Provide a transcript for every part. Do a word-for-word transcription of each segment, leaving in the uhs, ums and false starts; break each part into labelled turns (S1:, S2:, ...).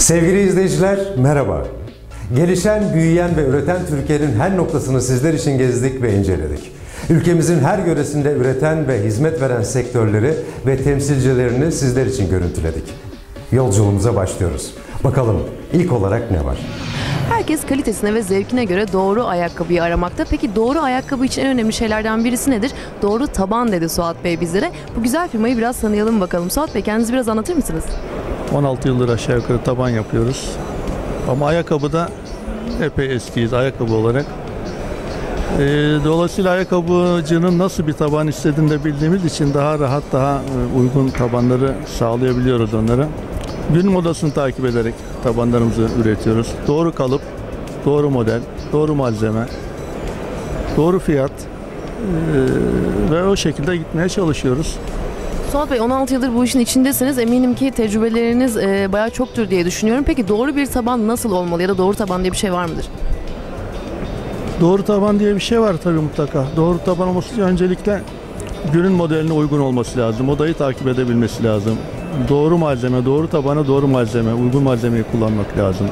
S1: Sevgili izleyiciler, merhaba. Gelişen, büyüyen ve üreten Türkiye'nin her noktasını sizler için gezdik ve inceledik. Ülkemizin her yöresinde üreten ve hizmet veren sektörleri ve temsilcilerini sizler için görüntüledik. Yolculuğumuza başlıyoruz. Bakalım ilk olarak ne var?
S2: Herkes kalitesine ve zevkine göre doğru ayakkabıyı aramakta. Peki doğru ayakkabı için en önemli şeylerden birisi nedir? Doğru taban dedi Suat Bey bizlere. Bu güzel firmayı biraz tanıyalım bakalım. Suat Bey, kendinizi biraz anlatır mısınız?
S3: on altı yıldır aşağı yukarı taban yapıyoruz. Ama ayakkabıda epey eskiyiz ayakkabı olarak. E, dolayısıyla ayakkabıcının nasıl bir taban istediğini de bildiğimiz için daha rahat, daha uygun tabanları sağlayabiliyoruz onlara. Gün modasını takip ederek tabanlarımızı üretiyoruz. Doğru kalıp, doğru model, doğru malzeme, doğru fiyat e, ve o şekilde gitmeye çalışıyoruz.
S2: Suat Bey, on altı yıldır bu işin içindesiniz. Eminim ki tecrübeleriniz e, bayağı çoktur diye düşünüyorum. Peki doğru bir taban nasıl olmalı ya da doğru taban diye bir şey var mıdır?
S3: Doğru taban diye bir şey var tabii mutlaka. Doğru taban olması için öncelikle günün modeline uygun olması lazım. Modayı takip edebilmesi lazım. Doğru malzeme, doğru tabana doğru malzeme, uygun malzemeyi kullanmak lazım.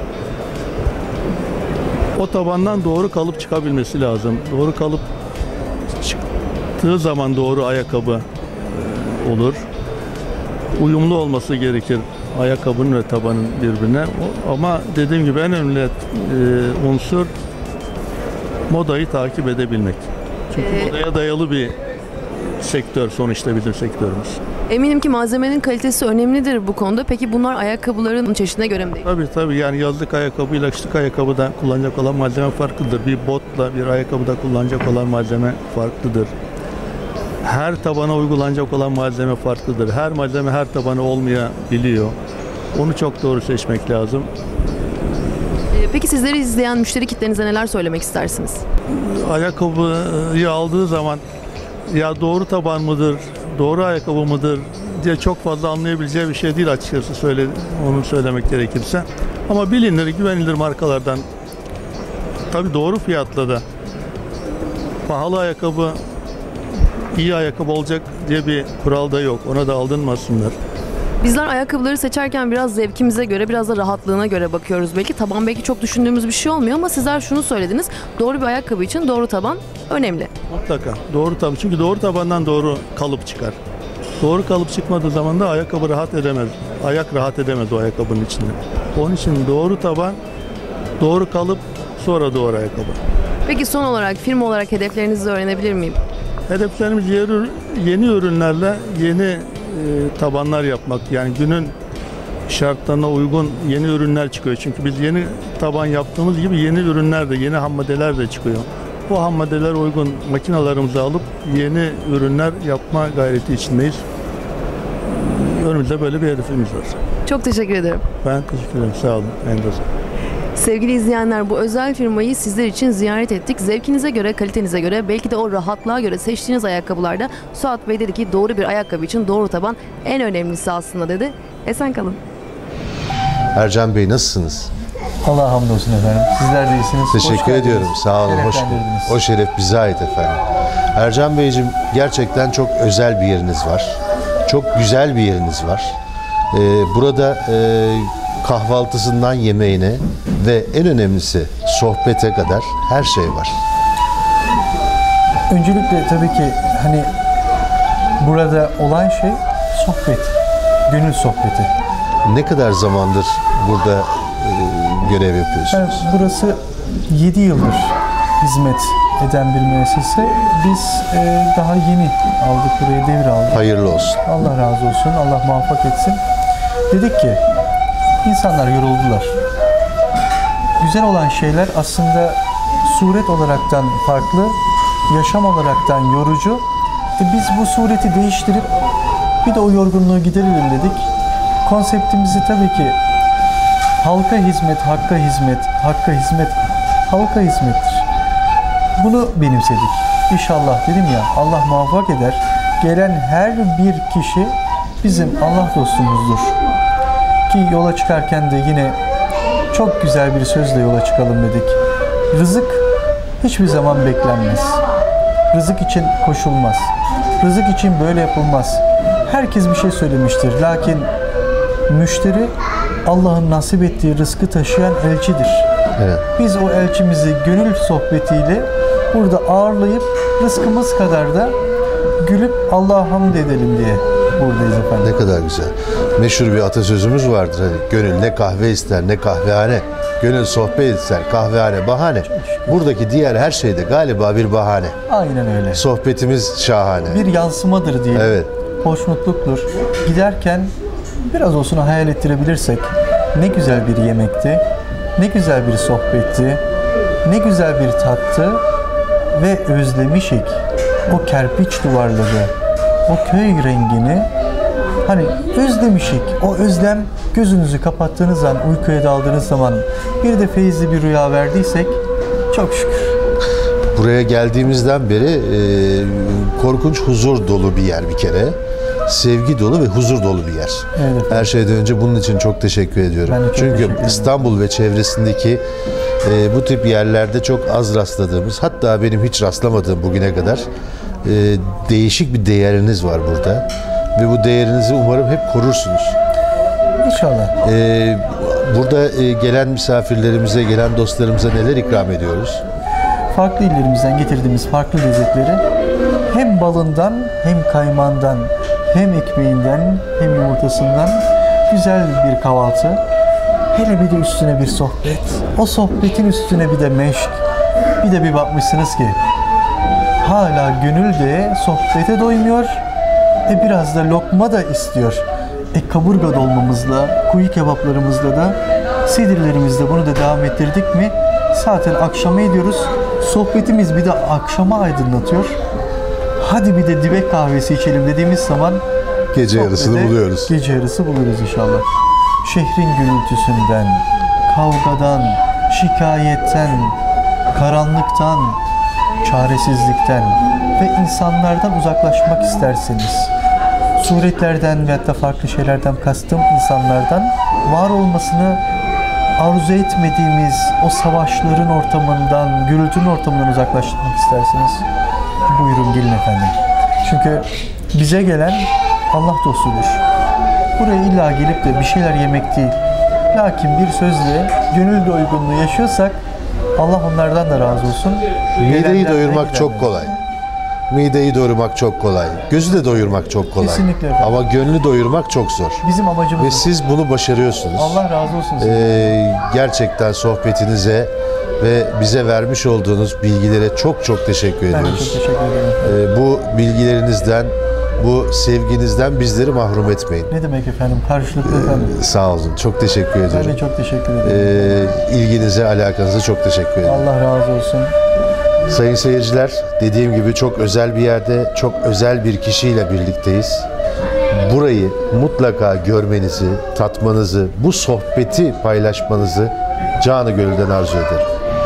S3: O tabandan doğru kalıp çıkabilmesi lazım. Doğru kalıp çıktığı zaman doğru ayakkabı olur. Uyumlu olması gerekir ayakkabının ve tabanın birbirine. Ama dediğim gibi en önemli e, unsur modayı takip edebilmek. Çünkü ee, modaya dayalı bir sektör sonuçta bizim sektörümüz.
S2: Eminim ki malzemenin kalitesi önemlidir bu konuda. Peki bunlar ayakkabıların çeşidine göre mi değil?
S3: Tabii tabii, yani yazlık ayakkabıyla kışlık ayakkabıda kullanacak olan malzeme farklıdır. Bir botla bir ayakkabıda kullanacak olan malzeme farklıdır. Her tabana uygulanacak olan malzeme farklıdır. Her malzeme her tabana olmayabiliyor. Onu çok doğru seçmek lazım.
S2: Peki sizleri izleyen müşteri kitlenize neler söylemek istersiniz?
S3: Ayakkabıyı aldığı zaman ya doğru taban mıdır, doğru ayakkabı mıdır diye çok fazla anlayabileceği bir şey değil açıkçası, söyle, onu söylemek gerekirse. Ama bilinir, güvenilir markalardan, tabii doğru fiyatla da, pahalı ayakkabı iyi ayakkabı olacak diye bir kural da yok. Ona da aldırmasınlar.
S2: Bizler ayakkabıları seçerken biraz zevkimize göre, biraz da rahatlığına göre bakıyoruz. Belki taban belki çok düşündüğümüz bir şey olmuyor ama sizler şunu söylediniz. Doğru bir ayakkabı için doğru taban önemli.
S3: Mutlaka. Doğru taban. Çünkü doğru tabandan doğru kalıp çıkar. Doğru kalıp çıkmadığı zaman da ayakkabı rahat edemez. Ayak rahat edemez o ayakkabının içinde. Onun için doğru taban, doğru kalıp, sonra doğru ayakkabı.
S2: Peki son olarak firma olarak hedeflerinizi öğrenebilir miyim?
S3: Hedeflerimiz yeni ürünlerle yeni e, tabanlar yapmak. Yani günün şartlarına uygun yeni ürünler çıkıyor. Çünkü biz yeni taban yaptığımız gibi yeni ürünler de, yeni ham maddeler de çıkıyor. Bu ham maddeler uygun makinalarımızı alıp yeni ürünler yapma gayreti içindeyiz. Önümüzde böyle bir hedefimiz var.
S2: Çok teşekkür ederim.
S3: Ben teşekkür ederim. Sağ olun. Endoza.
S2: Sevgili izleyenler, bu özel firmayı sizler için ziyaret ettik. Zevkinize göre, kalitenize göre, belki de o rahatlığa göre seçtiğiniz ayakkabılarda Suat Bey dedi ki doğru bir ayakkabı için doğru taban en önemlisi aslında dedi. Esen kalın.
S4: Ercan Bey, nasılsınız?
S5: Allah'a hamdolsun efendim. Sizler de iyisiniz.
S4: Teşekkür ediyorum. Sağ olun. Hoş, o şeref bize ait efendim. Ercan Beyciğim, gerçekten çok özel bir yeriniz var. Çok güzel bir yeriniz var. Ee, burada e, kahvaltısından yemeğine ve en önemlisi sohbete kadar her şey var.
S5: Öncelikle tabii ki hani burada olan şey sohbet, gönül sohbeti.
S4: Ne kadar zamandır burada e, görev yapıyorsunuz?
S5: Ben, burası yedi yıldır hizmet eden bir müessese. Biz e, daha yeni aldık, buraya devir aldık.
S4: Hayırlı olsun.
S5: Allah razı olsun, Allah muvaffak etsin. Dedik ki insanlar yoruldular. Güzel olan şeyler aslında suret olaraktan farklı, yaşam olaraktan yorucu. E biz bu sureti değiştirip bir de o yorgunluğu giderelim dedik. Konseptimizi tabii ki halka hizmet, hakka hizmet, hakka hizmet, halka hizmettir. Bunu benimsedik. İnşallah dedim ya, Allah muvaffak eder. Gelen her bir kişi bizim Allah dostumuzdur. Ki yola çıkarken de yine çok güzel bir sözle yola çıkalım dedik. Rızık hiçbir zaman beklenmez. Rızık için koşulmaz. Rızık için böyle yapılmaz. Herkes bir şey söylemiştir. Lakin müşteri Allah'ın nasip ettiği rızkı taşıyan elçidir.
S4: Evet.
S5: Biz o elçimizi gönül sohbetiyle burada ağırlayıp rızkımız kadar da gülüp Allah'a hamd edelim diye buradayız efendim.
S4: Ne kadar güzel. Meşhur bir atasözümüz vardır hani, gönül ne kahve ister ne kahvehane. Gönül sohbet ister, kahvehane bahane. Buradaki diğer her şeyde galiba bir bahane.
S5: Aynen öyle.
S4: Sohbetimiz şahane.
S5: Bir yansımadır diye.
S4: Evet.
S5: Hoşnutluktur. Giderken biraz olsun hayal ettirebilirsek ne güzel bir yemekti, ne güzel bir sohbetti, ne güzel bir tattı ve özlemişik o kerpiç duvarları, o köy rengini, hani özlemişik. O özlem gözünüzü kapattığınız an, uykuya daldığınız zaman bir de feyizli bir rüya verdiysek çok şükür.
S4: Buraya geldiğimizden beri e, korkunç huzur dolu bir yer bir kere. Sevgi dolu ve huzur dolu bir yer.
S5: Evet.
S4: Her şeyden önce bunun için çok teşekkür ediyorum.
S5: Ben de çok
S4: Çünkü
S5: teşekkür ederim.
S4: İstanbul ve çevresindeki e, bu tip yerlerde çok az rastladığımız, hatta benim hiç rastlamadığım bugüne kadar e, değişik bir değeriniz var burada. Ve bu değerinizi umarım hep korursunuz.
S5: İnşallah.
S4: E, burada e, gelen misafirlerimize, gelen dostlarımıza neler ikram ediyoruz?
S5: Farklı illerimizden getirdiğimiz farklı lezzetleri hem balından hem kaymağından hem ekmeğinden hem yumurtasından güzel bir kahvaltı. Hele bir de üstüne bir sohbet. O sohbetin üstüne bir de meşk. Bir de bir bakmışsınız ki hala gönül de sohbete doymuyor. E biraz da lokma da istiyor. E kaburga dolmamızla, kuyu kebaplarımızla da, sedirlerimizle bunu da devam ettirdik mi zaten akşama ediyoruz. Sohbetimiz bir de akşama aydınlatıyor. Hadi bir de dibek kahvesi içelim dediğimiz zaman
S4: Gece yarısını
S5: sohbete
S4: buluyoruz.
S5: Gece yarısı buluruz inşallah. Şehrin gürültüsünden, kavgadan, şikayetten, karanlıktan, çaresizlikten ve insanlardan uzaklaşmak isterseniz, suretlerden ve hatta farklı şeylerden kastım insanlardan var olmasını arzu etmediğimiz o savaşların ortamından, gürültünün ortamından uzaklaşmak isterseniz buyurun gelin efendim. Çünkü bize gelen Allah dostudur. Buraya illa gelip de bir şeyler yemek değil. Lakin bir sözle gönül doygunluğu yaşıyorsak Allah onlardan da razı olsun.
S4: Mideyi
S5: Gelenlerden
S4: doyurmak çok
S5: gidenlerden.
S4: kolay. Mideyi doyurmak çok kolay. Gözü de doyurmak çok kolay.
S5: Kesinlikle efendim.
S4: Ama gönlü doyurmak çok zor.
S5: Bizim amacımız
S4: Ve
S5: o.
S4: siz bunu başarıyorsunuz.
S5: Allah razı olsun size.
S4: Ee, gerçekten sohbetinize ve bize vermiş olduğunuz bilgilere çok çok teşekkür
S5: Ben de çok
S4: ediyoruz.
S5: teşekkür ederim.
S4: Ee, bu bilgilerinizden, bu sevginizden bizleri mahrum etmeyin.
S5: Ne demek efendim? Karşılıklı efendim.
S4: Sağ olun. Çok teşekkür
S5: Ben
S4: ediyorum.
S5: de çok teşekkür ederim.
S4: Ee, ilginize, alakanıza çok teşekkür ederim.
S5: Allah razı olsun.
S4: Sayın seyirciler, dediğim gibi çok özel bir yerde, çok özel bir kişiyle birlikteyiz. Burayı mutlaka görmenizi, tatmanızı, bu sohbeti paylaşmanızı canı gönülden arzu ederim.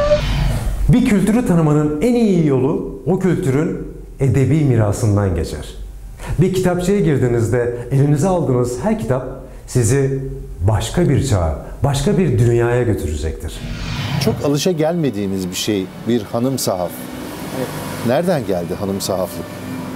S1: Bir kültürü tanımanın en iyi yolu o kültürün edebi mirasından geçer. Bir kitapçıya girdiğinizde elinize aldığınız her kitap sizi başka bir çağa, başka bir dünyaya götürecektir.
S4: Çok alışa gelmediğimiz bir şey, bir hanım sahaf. Nereden geldi hanım sahaflık?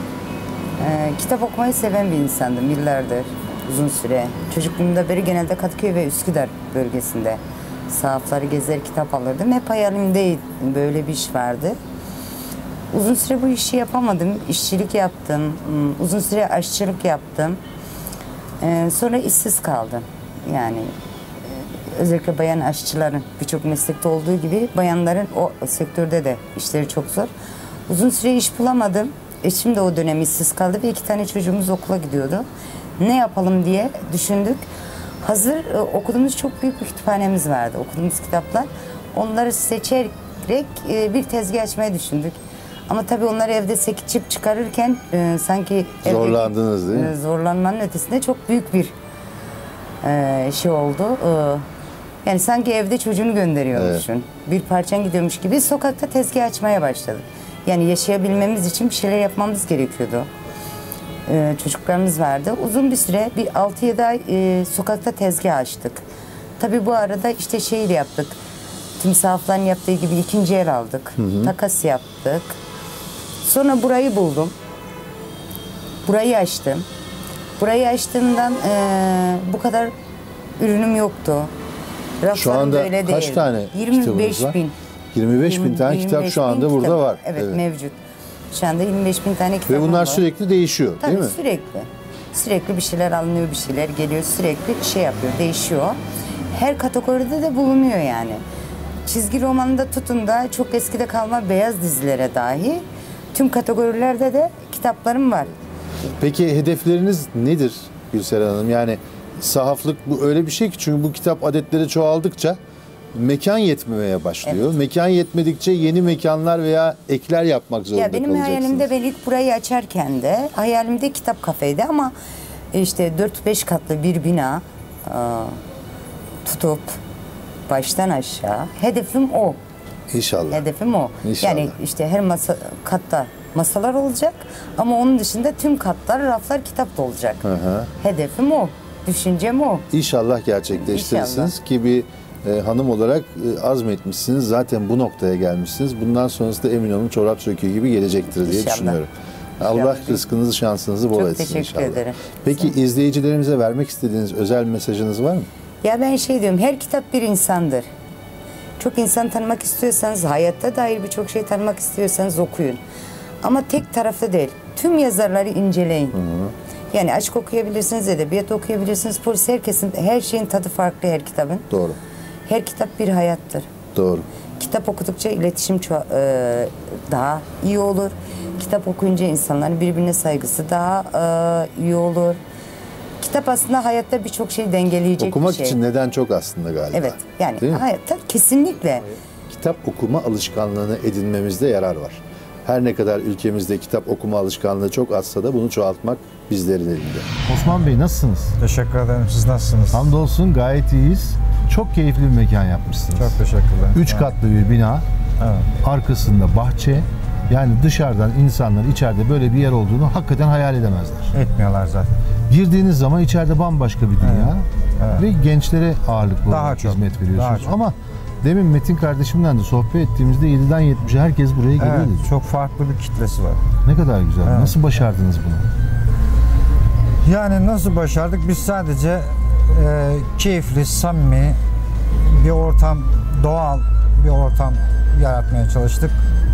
S6: Ee, kitap okumayı seven bir insandım yıllardır, uzun süre. Çocukluğumda beri genelde Kadıköy ve Üsküdar bölgesinde sahafları gezer kitap alırdım. Hep hayalimdeydi, böyle bir iş vardı. Uzun süre bu işi yapamadım, işçilik yaptım, uzun süre aşçılık yaptım. Ee, sonra işsiz kaldım. Yani özellikle bayan aşçıların birçok meslekte olduğu gibi bayanların o sektörde de işleri çok zor. Uzun süre iş bulamadım. Eşim de o dönem işsiz kaldı ve iki tane çocuğumuz okula gidiyordu. Ne yapalım diye düşündük. Hazır e, okuduğumuz çok büyük bir kütüphanemiz vardı. Okuduğumuz kitaplar. Onları seçerek e, bir tezgah açmayı düşündük. Ama tabii onları evde sekip çıkarırken e, sanki
S4: Zorlandınız değil mi?
S6: E, zorlanmanın ötesinde çok büyük bir e, şey oldu. E, yani sanki evde çocuğunu gönderiyormuşsun. Evet. Bir parçan gidiyormuş gibi sokakta tezgah açmaya başladık. Yani yaşayabilmemiz için bir şeyler yapmamız gerekiyordu. Ee, çocuklarımız vardı. Uzun bir süre bir altı yedi ay e, sokakta tezgah açtık. Tabii bu arada işte şeyi yaptık. Tüm sahafların yaptığı gibi ikinci el aldık. Hı hı. Takas yaptık. Sonra burayı buldum. Burayı açtım. Burayı açtığımdan e, bu kadar ürünüm yoktu. Raflarım
S4: Şu anda
S6: öyle
S4: kaç
S6: değil.
S4: tane
S6: yirmi beş
S4: kitabınız var?
S6: bin.
S4: yirmi beş bin tane kitap şu anda
S6: bin
S4: burada
S6: kitap,
S4: var.
S6: Evet,
S4: Evet.
S6: mevcut. Şu anda yirmi beş bin tane kitabım
S4: Ve
S6: var.
S4: bunlar sürekli değişiyor,
S6: Tabii
S4: değil mi?
S6: sürekli. Sürekli bir şeyler alınıyor, bir şeyler geliyor. Sürekli şey yapıyor, değişiyor. Her kategoride de bulunuyor yani. Çizgi romanında tutun da çok eskide kalma beyaz dizilere dahi tüm kategorilerde de kitaplarım var.
S4: Peki hedefleriniz nedir Gülseren Hanım? Yani sahaflık bu öyle bir şey ki çünkü bu kitap adetleri çoğaldıkça mekan yetmemeye başlıyor.
S6: Evet.
S4: Mekan yetmedikçe yeni mekanlar veya ekler yapmak zorunda
S6: Ya benim
S4: kalacaksınız.
S6: hayalimde ben ilk burayı açarken de hayalimde kitap kafeydi ama işte dört beş katlı bir bina e, tutup baştan aşağı hedefim o.
S4: İnşallah.
S6: Hedefim o.
S4: İnşallah.
S6: Yani işte her masa katta masalar olacak ama onun dışında tüm katlar, raflar kitap da olacak.
S4: Hı hı.
S6: Hedefim o. Düşüncem o.
S4: İnşallah gerçekleştirirsiniz
S6: İnşallah.
S4: ki bir e, hanım olarak e, azmetmişsiniz. Zaten bu noktaya gelmişsiniz. Bundan sonrası da emin olun çorap söküğü gibi gelecektir diye
S6: İnşallah.
S4: düşünüyorum. Allah
S6: İnşallah.
S4: rızkınızı, şansınızı bol
S6: Çok
S4: etsin
S6: teşekkür
S4: inşallah.
S6: ederim.
S4: Peki izleyicilerimize vermek istediğiniz özel bir mesajınız var mı?
S6: Ya ben şey diyorum, her kitap bir insandır. Çok insan tanımak istiyorsanız, hayatta dair birçok şey tanımak istiyorsanız okuyun. Ama tek taraflı değil. Tüm yazarları inceleyin. Hı hı. Yani aşk okuyabilirsiniz, edebiyat okuyabilirsiniz. Polis, herkesin, her şeyin tadı farklı her kitabın.
S4: Doğru.
S6: Her kitap bir hayattır.
S4: Doğru.
S6: Kitap okudukça iletişim ço- e, daha iyi olur. Kitap okuyunca insanların birbirine saygısı daha e, iyi olur. Kitap aslında hayatta birçok şey dengeleyecek
S4: Okumak
S6: bir şey.
S4: için neden çok aslında galiba.
S6: Evet, yani
S4: Değil mi?
S6: hayatta kesinlikle.
S4: Kitap okuma alışkanlığını edinmemizde yarar var. Her ne kadar ülkemizde kitap okuma alışkanlığı çok azsa da bunu çoğaltmak bizlerin elinde. Osman Bey nasılsınız?
S7: Teşekkür ederim. Siz nasılsınız?
S4: Hamdolsun gayet iyiyiz. Çok keyifli bir mekan yapmışsınız.
S7: Çok teşekkürler.
S4: Üç katlı bir bina,
S7: Evet.
S4: arkasında bahçe. Yani dışarıdan insanlar içeride böyle bir yer olduğunu hakikaten hayal edemezler.
S7: Etmiyorlar zaten.
S4: Girdiğiniz zaman içeride bambaşka bir dünya
S7: evet.
S4: ve gençlere ağırlıklı
S7: Daha
S4: olarak
S7: çok,
S4: hizmet
S7: daha
S4: veriyorsunuz.
S7: çok.
S4: Ama demin Metin kardeşimden de sohbet ettiğimizde yediden yetmişe herkes buraya geliyor
S7: Evet,
S4: dedi.
S7: çok farklı bir kitlesi var.
S4: Ne kadar güzel.
S7: Evet.
S4: Nasıl başardınız bunu?
S7: Yani nasıl başardık? Biz sadece e, keyifli, samimi bir ortam, doğal bir ortam yaratmaya çalıştık.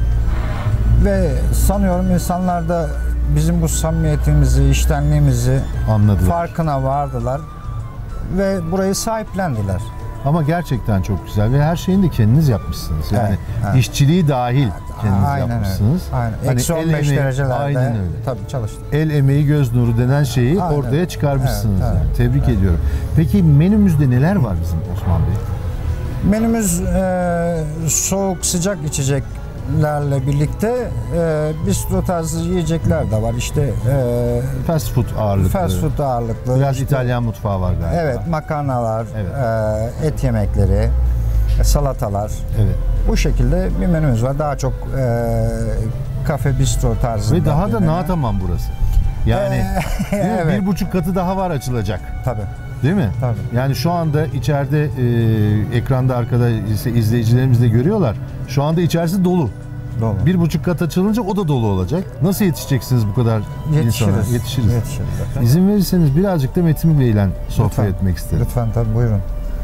S7: Ve sanıyorum insanlar da bizim bu samimiyetimizi, içtenliğimizi
S4: Anladılar.
S7: farkına vardılar ve burayı sahiplendiler.
S4: Ama gerçekten çok güzel ve her şeyini de kendiniz yapmışsınız. Yani
S7: Evet, evet.
S4: işçiliği dahil kendiniz
S7: Aynen
S4: yapmışsınız.
S7: öyle. Aynen.
S4: Hani
S7: Eksi
S4: el
S7: on beş
S4: emeği-
S7: derecelerde
S4: Aynen öyle.
S7: tabii çalıştık.
S4: El emeği göz nuru denen şeyi
S7: Aynen.
S4: ortaya çıkarmışsınız.
S7: Evet,
S4: yani.
S7: evet,
S4: Tebrik ediyorum. Peki menümüzde neler var bizim Osman Bey?
S7: Menümüz e, soğuk sıcak içeceklerle birlikte e, bistro tarzı yiyecekler de var. İşte e,
S4: Fast food ağırlıklı.
S7: fast food ağırlıklı.
S4: Biraz
S7: işte,
S4: İtalyan mutfağı var galiba.
S7: Evet, makarnalar,
S4: Evet.
S7: e, et yemekleri, e, salatalar.
S4: Evet.
S7: Bu şekilde bir menümüz var. Daha çok e, kafe bistro tarzında.
S4: Ve daha
S7: bir
S4: da
S7: menü.
S4: Nataman burası. Yani değil mi?
S7: Evet.
S4: bir buçuk katı daha var açılacak.
S7: Tabii.
S4: Değil mi?
S7: Tabii.
S4: Yani şu anda içeride e, ekranda arkada ise izleyicilerimiz de görüyorlar. Şu anda içerisi dolu.
S7: Dolu.
S4: Bir buçuk kat açılınca o da dolu olacak. Nasıl yetişeceksiniz bu kadar
S7: Yetişiriz.
S4: insana? Yetişiriz.
S7: Yetişiriz.
S4: İzin verirseniz birazcık da Metin Bey ile sohbet
S7: Lütfen.
S4: etmek isterim.
S7: Lütfen tabii buyurun.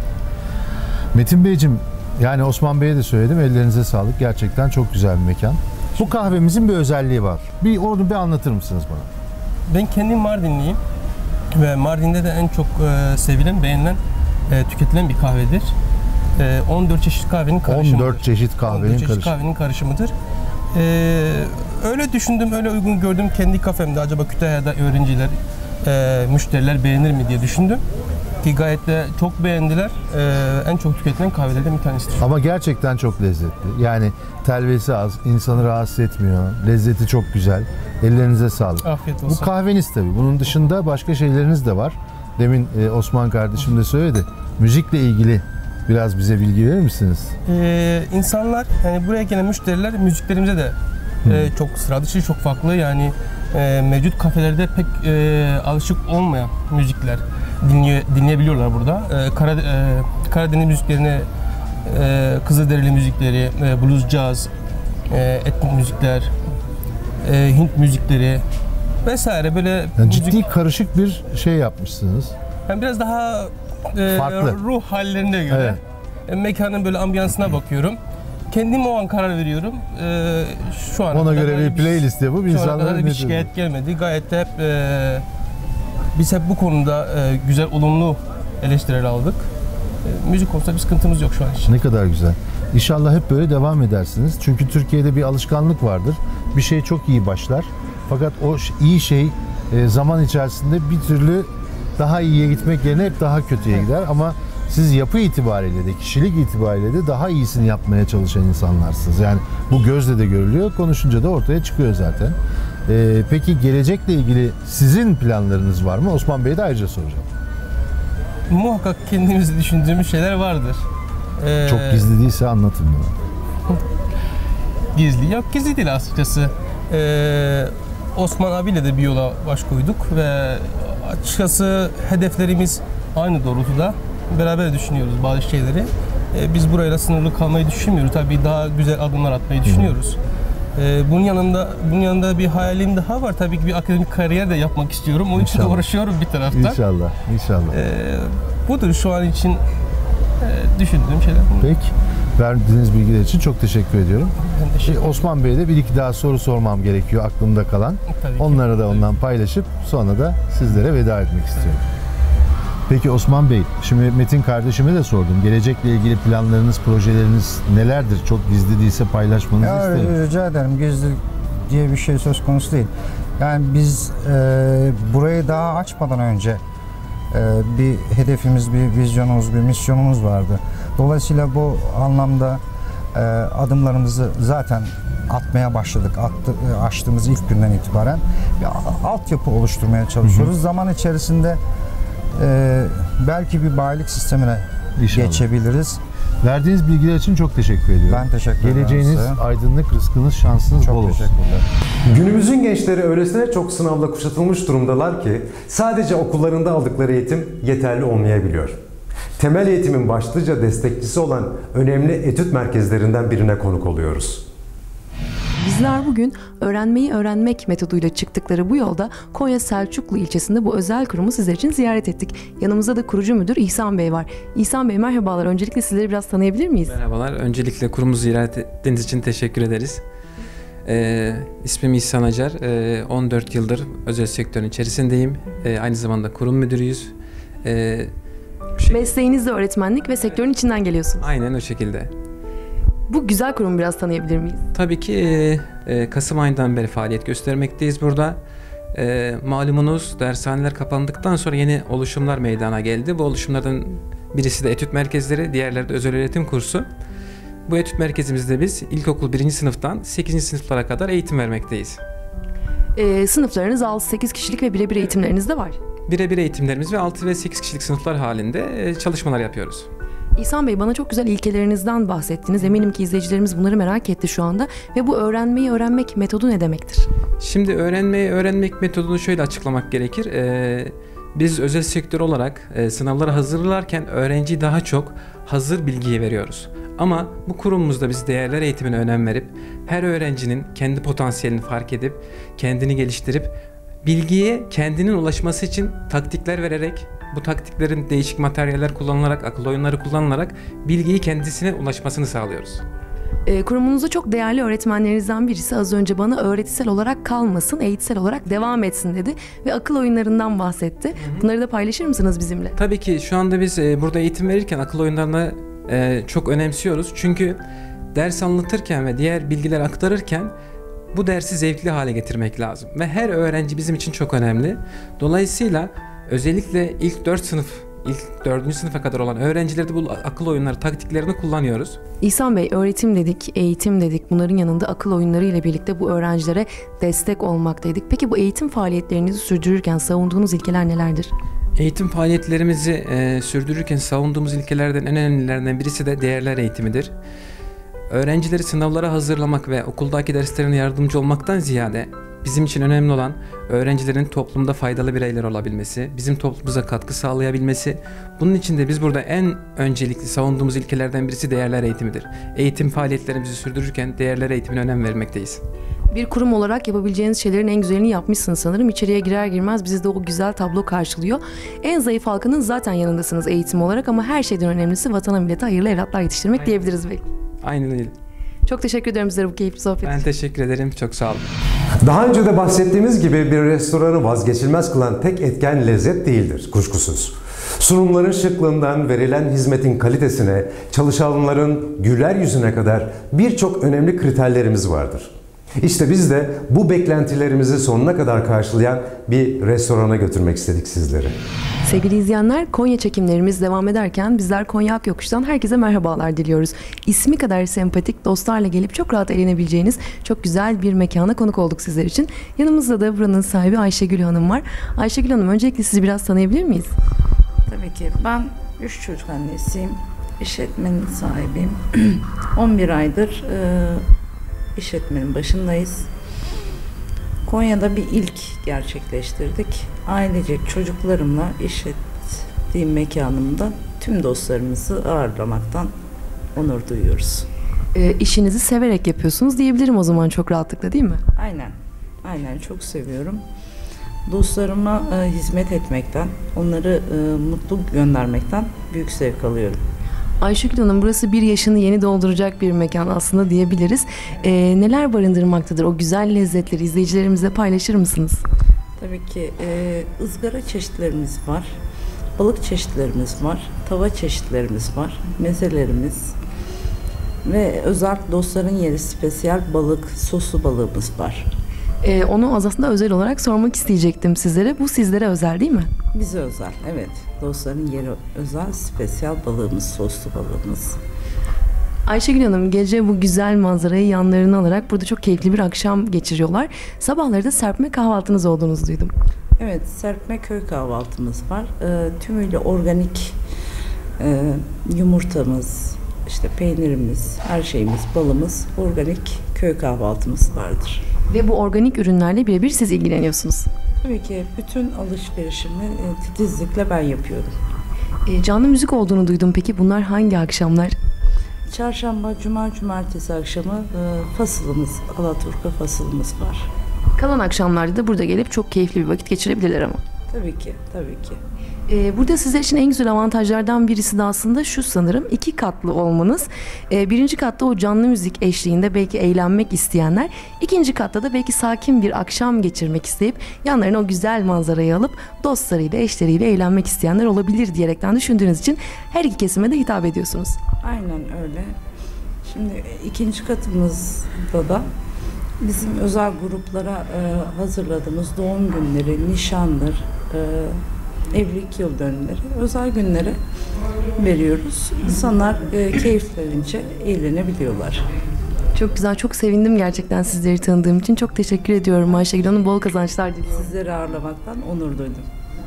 S4: Metin Beyciğim, yani Osman Bey'e de söyledim, ellerinize sağlık. Gerçekten çok güzel bir mekan. Bu kahvemizin bir özelliği var. Bir onu bir anlatır mısınız bana?
S8: Ben kendim Mardinliyim ve Mardin'de de en çok e, sevilen, beğenilen, e, tüketilen bir kahvedir. E, on dört çeşit kahvenin karışımıdır.
S4: on dört çeşit kahvenin
S8: on dört çeşit
S4: karışımı.
S8: kahvenin karışımıdır. E, öyle düşündüm, öyle uygun gördüm kendi kafemde. Acaba Kütahya'da öğrenciler, e, müşteriler beğenir mi diye düşündüm. Ki gayet de çok beğendiler. E, en çok tüketilen kahvelerden bir tanesidir.
S4: Ama gerçekten çok lezzetli. Yani telvesi az, insanı rahatsız etmiyor. Lezzeti çok güzel. Ellerinize sağlık.
S8: Afiyet
S4: Bu
S8: olsun.
S4: kahveniz tabii. Bunun dışında başka şeyleriniz de var. Demin e, Osman kardeşim de söyledi. Müzikle ilgili biraz bize bilgi verir misiniz?
S8: Ee, insanlar, yani buraya gelen müşteriler müziklerimize de e, çok sıra dışı, çok farklı, yani e, mevcut kafelerde pek e, alışık olmayan müzikler dinliyor, dinleyebiliyorlar burada. E, Kara, e, Karadeniz müziklerini, e, Kızılderili müzikleri, e, blues, caz, e, etnik müzikler, e, Hint müzikleri vesaire böyle
S4: Yani
S8: müzik-
S4: ciddi karışık bir şey yapmışsınız.
S8: yani biraz daha e,
S9: Farklı.
S8: ruh hallerine göre,
S9: Evet.
S8: e, mekanın böyle ambiyansına bakıyorum. Kendim o an karar veriyorum. E, şu ana
S9: Ona
S8: kadar
S9: göre bir
S8: bir-
S9: playlist yapıp
S8: Şu ana kadar
S9: insanlara
S8: bir
S9: ne
S8: şikayet gelmedi. Gayet de hep e, biz hep bu konuda e, güzel, olumlu eleştiriler aldık. E, müzik konusunda bir sıkıntımız yok şu an için.
S9: Ne kadar güzel. İnşallah hep böyle devam edersiniz. Çünkü Türkiye'de bir alışkanlık vardır. Bir şey çok iyi başlar. Fakat o ş- iyi şey e, zaman içerisinde bir türlü daha iyiye gitmek yerine hep daha kötüye gider. Ama siz yapı itibariyle de, kişilik itibariyle de daha iyisini yapmaya çalışan insanlarsınız. Yani bu gözle de görülüyor, konuşunca da ortaya çıkıyor zaten. E, peki gelecekle ilgili sizin planlarınız var mı? Osman Bey'e de ayrıca soracağım.
S8: Muhakkak kendimizi düşündüğümüz şeyler vardır. E,
S9: Çok gizli değilse anlatın bana.
S8: Gizli. Yok, gizli değil açıkçası. Ee, Osman abiyle de bir yola baş koyduk ve açıkçası hedeflerimiz aynı doğrultuda. Beraber düşünüyoruz bazı şeyleri. Ee, biz burayla sınırlı kalmayı düşünmüyoruz. Tabii daha güzel adımlar atmayı düşünüyoruz. Ee, bunun yanında bunun yanında bir hayalim daha var. Tabii ki bir akademik kariyer de yapmak istiyorum. Onun için de
S9: İnşallah.
S8: uğraşıyorum bir taraftan.
S9: İnşallah, inşallah.
S8: Ee, budur şu an için e, düşündüğüm şeyler.
S9: Peki. Verdiğiniz bilgiler için çok teşekkür ediyorum.
S8: Ben teşekkür
S9: Ee, Osman Bey'e de bir iki daha soru sormam gerekiyor aklımda kalan.
S8: Tabii ki.
S9: Onları da ondan paylaşıp sonra da sizlere veda etmek istiyorum. Peki Osman Bey, şimdi Metin kardeşime de sordum. Gelecekle ilgili planlarınız, projeleriniz nelerdir? Çok gizli değilse paylaşmanızı
S7: Ya,
S9: isterim.
S7: rica ederim. Gizli diye bir şey söz konusu değil. Yani biz e, burayı daha açmadan önce e, bir hedefimiz, bir vizyonumuz, bir misyonumuz vardı. Dolayısıyla bu anlamda e, adımlarımızı zaten atmaya başladık. Attı, e, açtığımız ilk günden itibaren bir a- altyapı oluşturmaya çalışıyoruz. Hı hı. Zaman içerisinde e, belki bir bayilik sistemine
S9: İnşallah.
S7: geçebiliriz.
S9: Verdiğiniz bilgiler için çok teşekkür ediyorum.
S7: Ben teşekkür ederim
S9: Geleceğiniz
S7: size.
S9: aydınlık, rızkınız, şansınız
S7: Çok
S9: bol olsun.
S7: teşekkürler.
S1: Günümüzün gençleri öylesine çok sınavla kuşatılmış durumdalar ki sadece okullarında aldıkları eğitim yeterli olmayabiliyor. Temel eğitimin başlıca destekçisi olan önemli etüt merkezlerinden birine konuk oluyoruz.
S2: Bizler bugün öğrenmeyi öğrenmek metoduyla çıktıkları bu yolda Konya Selçuklu ilçesinde bu özel kurumu sizler için ziyaret ettik. Yanımızda da kurucu müdür İhsan Bey var. İhsan Bey merhabalar. Öncelikle sizleri biraz tanıyabilir miyiz?
S10: Merhabalar. Öncelikle kurumuzu ziyaret ettiğiniz için teşekkür ederiz. Ee, ismim İhsan Acar. Ee, on dört yıldır özel sektörün içerisindeyim. Ee, aynı zamanda kurum müdürüyüz. Ee, şey,
S2: Mesleğiniz de öğretmenlik ve sektörün içinden geliyorsunuz.
S10: aynen o şekilde.
S2: Bu güzel kurumu biraz tanıyabilir miyiz?
S10: Tabii ki e, e, Kasım ayından beri faaliyet göstermekteyiz burada. E, malumunuz dershaneler kapandıktan sonra yeni oluşumlar meydana geldi. Bu oluşumlardan birisi de etüt merkezleri, diğerleri de özel öğretim kursu. Bu etüt merkezimizde biz ilkokul birinci sınıftan sekizinci sınıflara kadar eğitim vermekteyiz.
S2: Ee, sınıflarınız altı sekiz kişilik ve birebir eğitimleriniz de var.
S10: Birebir eğitimlerimiz ve altı ve sekiz kişilik sınıflar halinde e, çalışmalar yapıyoruz.
S2: İhsan Bey bana çok güzel ilkelerinizden bahsettiniz. Eminim ki izleyicilerimiz bunları merak etti şu anda. Ve bu öğrenmeyi öğrenmek metodu ne demektir?
S10: Şimdi öğrenmeyi öğrenmek metodunu şöyle açıklamak gerekir. Ee, biz özel sektör olarak e, sınavlara hazırlarken öğrenciyi daha çok hazır bilgiye veriyoruz. Ama bu kurumumuzda biz değerler eğitimine önem verip her öğrencinin kendi potansiyelini fark edip kendini geliştirip bilgiye kendinin ulaşması için taktikler vererek, bu taktiklerin değişik materyaller kullanılarak, akıl oyunları kullanılarak bilgiyi kendisine ulaşmasını sağlıyoruz.
S2: E, kurumunuzda çok değerli öğretmenlerinizden birisi az önce bana öğretisel olarak kalmasın, eğitsel olarak devam etsin dedi ve akıl oyunlarından bahsetti. Hı hı. Bunları da paylaşır mısınız bizimle?
S10: Tabii ki şu anda biz e, burada eğitim verirken akıl oyunlarını e, çok önemsiyoruz. Çünkü ders anlatırken ve diğer bilgiler aktarırken bu dersi zevkli hale getirmek lazım. Ve her öğrenci bizim için çok önemli. Dolayısıyla özellikle ilk dört sınıf, ilk dördüncü sınıfa kadar olan öğrencilerde bu akıl oyunları taktiklerini kullanıyoruz.
S2: İhsan Bey, öğretim dedik, eğitim dedik. Bunların yanında akıl oyunları ile birlikte bu öğrencilere destek olmak dedik. Peki bu eğitim faaliyetlerinizi sürdürürken savunduğunuz ilkeler nelerdir?
S10: Eğitim faaliyetlerimizi e, sürdürürken savunduğumuz ilkelerden en önemlilerinden birisi de değerler eğitimidir. Öğrencileri sınavlara hazırlamak ve okuldaki derslerine yardımcı olmaktan ziyade bizim için önemli olan öğrencilerin toplumda faydalı bireyler olabilmesi, bizim toplumumuza katkı sağlayabilmesi. Bunun için de biz burada en öncelikli savunduğumuz ilkelerden birisi değerler eğitimidir. Eğitim faaliyetlerimizi sürdürürken değerler eğitimine önem vermekteyiz.
S2: Bir kurum olarak yapabileceğiniz şeylerin en güzelini yapmışsınız sanırım. İçeriye girer girmez bizi de o güzel tablo karşılıyor. En zayıf halkının zaten yanındasınız eğitim olarak ama her şeyden önemlisi vatana millete hayırlı evlatlar yetiştirmek
S10: Aynen.
S2: diyebiliriz belki.
S10: Aynen öyle.
S2: Çok teşekkür ederim sizlere bu keyifli sohbet için.
S10: Ben teşekkür ederim. Çok sağ olun.
S1: Daha önce de bahsettiğimiz gibi bir restoranı vazgeçilmez kılan tek etken lezzet değildir kuşkusuz. Sunumların şıklığından verilen hizmetin kalitesine, çalışanların güler yüzüne kadar birçok önemli kriterlerimiz vardır. İşte biz de bu beklentilerimizi sonuna kadar karşılayan bir restorana götürmek istedik sizleri.
S2: Sevgili izleyenler, Konya çekimlerimiz devam ederken bizler Konya Akyokuş'tan herkese merhabalar diliyoruz. İsmi kadar sempatik, dostlarla gelip çok rahat eğlenebileceğiniz çok güzel bir mekana konuk olduk sizler için. Yanımızda da buranın sahibi Ayşegül Hanım var. Ayşegül Hanım, öncelikle sizi biraz tanıyabilir miyiz?
S11: Tabii ki. Ben üç çocuk annesiyim. İşletmenin sahibiyim. on bir aydır e, işletmenin başındayız. Konya'da bir ilk gerçekleştirdik. Ailecek çocuklarımla işlettiğim mekanımda tüm dostlarımızı ağırlamaktan onur duyuyoruz.
S2: E, işinizi severek yapıyorsunuz diyebilirim o zaman çok rahatlıkla, değil mi?
S11: Aynen. Aynen, çok seviyorum. Dostlarıma e, hizmet etmekten, onları e, mutlu göndermekten büyük zevk alıyorum.
S2: Ayşegül Hanım, burası bir yaşını yeni dolduracak bir mekan aslında diyebiliriz. E, neler barındırmaktadır? O güzel lezzetleri izleyicilerimizle paylaşır mısınız?
S11: Tabii ki e, ızgara çeşitlerimiz var, balık çeşitlerimiz var, tava çeşitlerimiz var, mezelerimiz ve özel dostların yeri spesiyel balık, soslu balığımız var.
S2: Ee, onu aslında özel olarak sormak isteyecektim sizlere. Bu sizlere özel değil mi?
S11: Bize özel, evet. Dostların yeri özel, spesiyel balığımız, soslu balığımız.
S2: Ayşegül Hanım, gece bu güzel manzarayı yanlarına alarak burada çok keyifli bir akşam geçiriyorlar. Sabahları da serpme kahvaltınız olduğunuzu duydum.
S11: Evet, serpme köy kahvaltımız var. E, tümüyle organik e, yumurtamız, işte peynirimiz, her şeyimiz, balımız, organik köy kahvaltımız vardır.
S2: Ve bu organik ürünlerle birebir siz ilgileniyorsunuz.
S11: Tabii ki bütün alışverişimi e, titizlikle ben yapıyorum.
S2: E, canlı müzik olduğunu duydum. Peki bunlar hangi akşamlar?
S11: Çarşamba, cuma, cumartesi akşamı e, fasılımız, Alaturka fasılımız var.
S2: Kalan akşamlarda da burada gelip çok keyifli bir vakit geçirebilirler ama.
S11: Tabii ki, tabii ki.
S2: Ee, burada sizler için en güzel avantajlardan birisi de aslında şu sanırım, iki katlı olmanız. Ee, birinci katta o canlı müzik eşliğinde belki eğlenmek isteyenler, ikinci katta da belki sakin bir akşam geçirmek isteyip yanlarına o güzel manzarayı alıp dostlarıyla, eşleriyle eğlenmek isteyenler olabilir diyerekten düşündüğünüz için her iki kesime de hitap ediyorsunuz.
S11: Aynen öyle. Şimdi ikinci katımızda da bizim özel gruplara e, hazırladığımız doğum günleri, nişandır, e, evlilik yıl dönümleri, özel günleri veriyoruz. İnsanlar e, keyiflerince eğlenebiliyorlar.
S2: Çok güzel, çok sevindim gerçekten sizleri tanıdığım için. Çok teşekkür ediyorum Ayşegül Hanım. Bol kazançlar diliyorum.
S11: Sizleri ağırlamaktan onur duydum.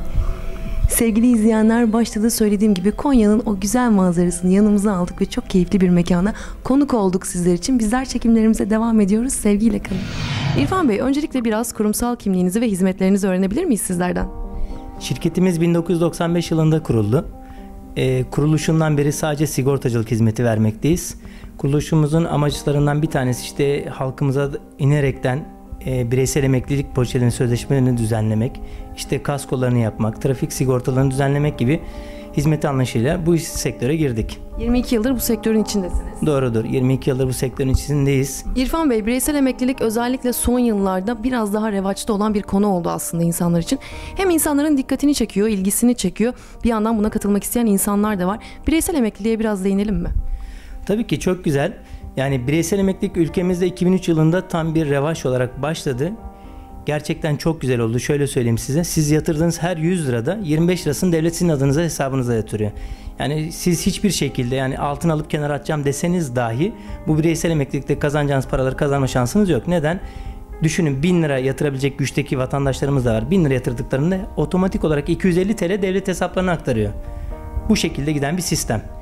S2: Sevgili izleyenler, başta da söylediğim gibi Konya'nın o güzel manzarasını yanımıza aldık ve çok keyifli bir mekana konuk olduk sizler için. Bizler çekimlerimize devam ediyoruz. Sevgiyle kalın. İrfan Bey, öncelikle biraz kurumsal kimliğinizi ve hizmetlerinizi öğrenebilir miyiz sizlerden?
S12: Şirketimiz bin dokuz yüz doksan beş yılında kuruldu. Ee, kuruluşundan beri sadece sigortacılık hizmeti vermekteyiz. Kuruluşumuzun amaçlarından bir tanesi işte halkımıza inerekten e, bireysel emeklilik poliçelerinin sözleşmelerini düzenlemek, işte kaskolarını yapmak, trafik sigortalarını düzenlemek gibi hizmet anlayışıyla bu sektöre girdik.
S2: yirmi iki yıldır bu sektörün içindesiniz.
S12: Doğrudur. yirmi iki yıldır bu sektörün içindeyiz.
S2: İrfan Bey, bireysel emeklilik özellikle son yıllarda biraz daha revaçta olan bir konu oldu aslında insanlar için. Hem insanların dikkatini çekiyor, ilgisini çekiyor. Bir yandan buna katılmak isteyen insanlar da var. Bireysel emekliliğe biraz değinelim mi?
S12: Tabii ki çok güzel. Yani bireysel emeklilik ülkemizde iki bin üç yılında tam bir revaç olarak başladı. Gerçekten çok güzel oldu. Şöyle söyleyeyim size. Siz yatırdığınız her yüz lirada yirmi beş lirasını devlet sizin adınıza, hesabınıza yatırıyor. Yani siz hiçbir şekilde yani altın alıp kenara atacağım deseniz dahi bu bireysel emeklilikte kazanacağınız paraları kazanma şansınız yok. Neden? Düşünün, bin lira yatırabilecek güçteki vatandaşlarımız da var. bin lira yatırdıklarında otomatik olarak iki yüz elli TL devlet hesaplarına aktarıyor. Bu şekilde giden bir sistem.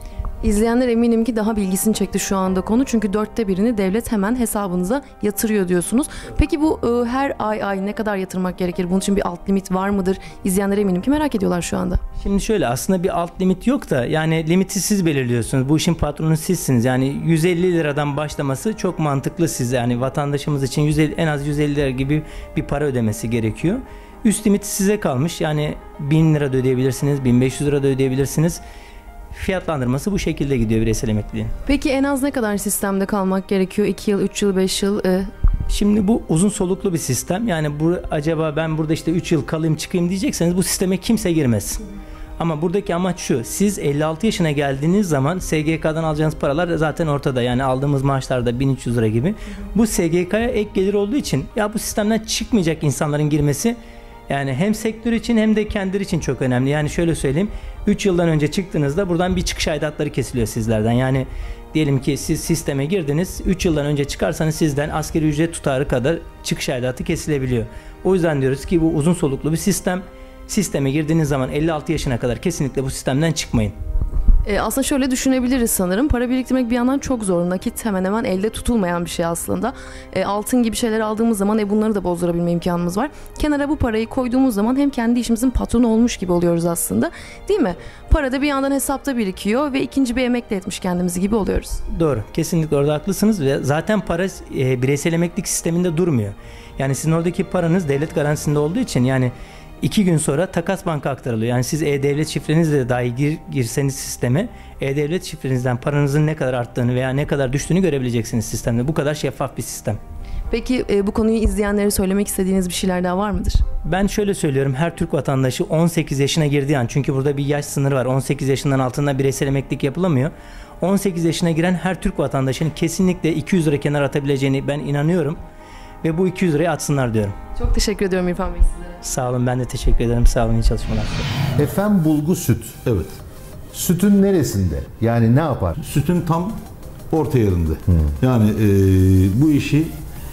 S2: İzleyenler eminim ki daha bilgisini çekti şu anda konu. Çünkü dörtte birini devlet hemen hesabınıza yatırıyor diyorsunuz. Peki bu e, her ay ay ne kadar yatırmak gerekir? Bunun için bir alt limit var mıdır? İzleyenler eminim ki merak ediyorlar şu anda.
S12: Şimdi şöyle, aslında bir alt limit yok da yani limiti siz belirliyorsunuz. Bu işin patronu sizsiniz. Yani yüz elli liradan başlaması çok mantıklı size. Yani vatandaşımız için yüz elli, en az yüz elli lira gibi bir para ödemesi gerekiyor. Üst limit size kalmış. Yani bin lira da ödeyebilirsiniz, bin beş yüz lira da ödeyebilirsiniz. Fiyatlandırması bu şekilde gidiyor bireysel emekliliğin.
S2: Peki en az ne kadar sistemde kalmak gerekiyor? iki yıl, üç yıl, beş yıl? E...
S12: Şimdi bu uzun soluklu bir sistem. Yani bu, acaba ben burada işte üç yıl kalayım çıkayım diyecekseniz bu sisteme kimse girmez. Ama buradaki amaç şu: siz elli altı yaşına geldiğiniz zaman S G K'dan alacağınız paralar zaten ortada. Yani aldığımız maaşlarda bin üç yüz lira gibi. Bu S G K'ya ek gelir olduğu için ya bu sistemden çıkmayacak insanların girmesi yani hem sektör için hem de kendileri için çok önemli. Yani şöyle söyleyeyim, üç yıldan önce çıktığınızda buradan bir çıkış aidatları kesiliyor sizlerden. Yani diyelim ki siz sisteme girdiniz, üç yıldan önce çıkarsanız sizden asgari ücret tutarı kadar çıkış aidatı kesilebiliyor. O yüzden diyoruz ki bu uzun soluklu bir sistem. Sisteme girdiğiniz zaman elli altı yaşına kadar kesinlikle bu sistemden çıkmayın.
S2: E, aslında şöyle düşünebiliriz sanırım. Para biriktirmek bir yandan çok zor. Nakit hemen hemen elde tutulmayan bir şey aslında. E, altın gibi şeyler aldığımız zaman e, bunları da bozdurabilme imkanımız var. Kenara bu parayı koyduğumuz zaman hem kendi işimizin patronu olmuş gibi oluyoruz aslında. Değil mi? Para da bir yandan hesapta birikiyor ve ikinci bir emekli etmiş kendimizi gibi oluyoruz.
S12: Doğru. Kesinlikle orada haklısınız. Ve zaten para e, bireysel emeklilik sisteminde durmuyor. Yani sizin oradaki paranız devlet garantisinde olduğu için yani İki gün sonra takas banka aktarılıyor. Yani siz e-devlet şifrenizle de dahi gir, girseniz sisteme, e-devlet şifrenizden paranızın ne kadar arttığını veya ne kadar düştüğünü görebileceksiniz sistemde. Bu kadar şeffaf bir sistem.
S2: Peki e, bu konuyu izleyenlere söylemek istediğiniz bir şeyler daha var mıdır?
S12: Ben şöyle söylüyorum, her Türk vatandaşı on sekiz yaşına girdiği an, çünkü burada bir yaş sınırı var. on sekiz yaşından altında bireysel emeklilik yapılamıyor. on sekiz yaşına giren her Türk vatandaşının kesinlikle iki yüz lira kenara atabileceğini ben inanıyorum. Ve bu iki yüz lirayı atsınlar diyorum.
S2: Çok teşekkür ediyorum İrfan Bey sizlere.
S12: Sağ olun, ben de teşekkür ederim. Sağ olun, iyi çalışmalar.
S9: Efem Bulgu Süt.
S13: Evet.
S9: Sütün neresinde? Yani ne yapar?
S13: Sütün tam orta yerinde. Hmm. Yani e, bu işi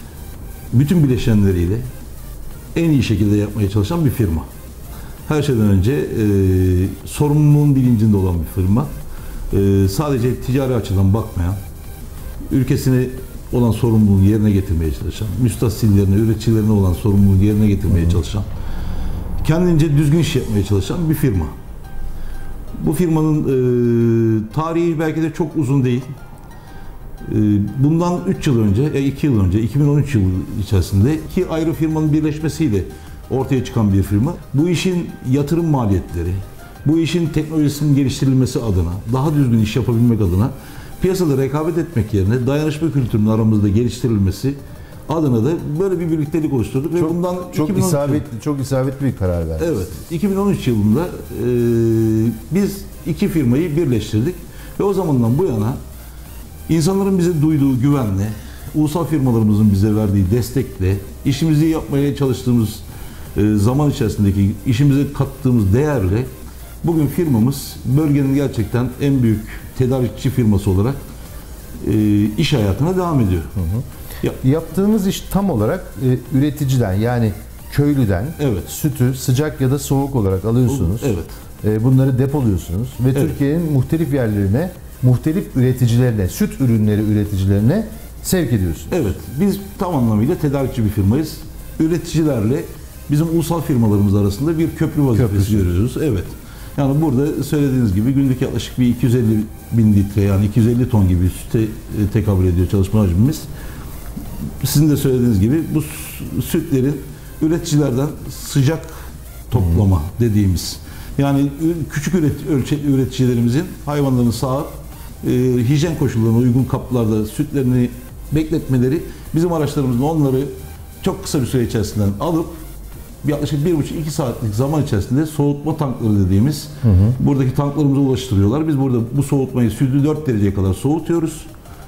S13: bütün bileşenleriyle en iyi şekilde yapmaya çalışan bir firma. Her şeyden önce e, sorumluluğun bilincinde olan bir firma. E, sadece ticari açıdan bakmayan, ülkesini olan sorumluluğunu yerine getirmeye çalışan, müstahsillerine, üreticilerine olan sorumluluğunu yerine getirmeye çalışan, kendince düzgün iş yapmaya çalışan bir firma. Bu firmanın e, tarihi belki de çok uzun değil. E, bundan üç yıl önce, iki yıl önce, iki bin on üç yılı içerisinde iki ayrı firmanın birleşmesiyle ortaya çıkan bir firma. Bu işin yatırım maliyetleri, bu işin teknolojisinin geliştirilmesi adına, daha düzgün iş yapabilmek adına piyasada rekabet etmek yerine dayanışma kültürünün aramızda geliştirilmesi adına da böyle bir birliktelik oluşturduk.
S9: Çok,
S13: ve bundan
S9: çok isabetli, çok isabetli bir karar verdik.
S13: Evet, iki bin on üç yılında e, biz iki firmayı birleştirdik ve o zamandan bu yana insanların bize duyduğu güvenle, ulusal firmalarımızın bize verdiği destekle, işimizi yapmaya çalıştığımız e, zaman içerisindeki işimize kattığımız değerle bugün firmamız bölgenin gerçekten en büyük tedarikçi firması olarak e, iş hayatına devam ediyor.
S9: Hı hı. Ya, yaptığınız iş tam olarak e, üreticiden, yani köylüden
S13: evet.
S9: sütü sıcak ya da soğuk olarak alıyorsunuz.
S13: Evet.
S9: E, bunları depoluyorsunuz ve evet. Türkiye'nin muhtelif yerlerine, muhtelif üreticilerine, süt ürünleri üreticilerine sevk ediyorsunuz.
S13: Evet. Biz tam anlamıyla tedarikçi bir firmayız. Üreticilerle bizim ulusal firmalarımız arasında bir köprü vazifesi Köprüsü. görüyoruz. Evet. Yani burada söylediğiniz gibi günlük yaklaşık bir iki yüz elli bin litre, yani iki yüz elli ton gibi süte tekabül ediyor çalışma hacmimiz. Sizin de söylediğiniz gibi bu sütlerin üreticilerden sıcak toplama hmm. dediğimiz, yani küçük üreticilerimizin hayvanların sağ e, hijyen koşullarına uygun kaplarda sütlerini bekletmeleri, bizim araçlarımızla onları çok kısa bir süre içerisinden alıp yaklaşık bir buçuk iki saatlik zaman içerisinde soğutma tankları dediğimiz hı hı. buradaki tanklarımıza ulaştırıyorlar. Biz burada bu soğutmayı sütü dört dereceye kadar soğutuyoruz.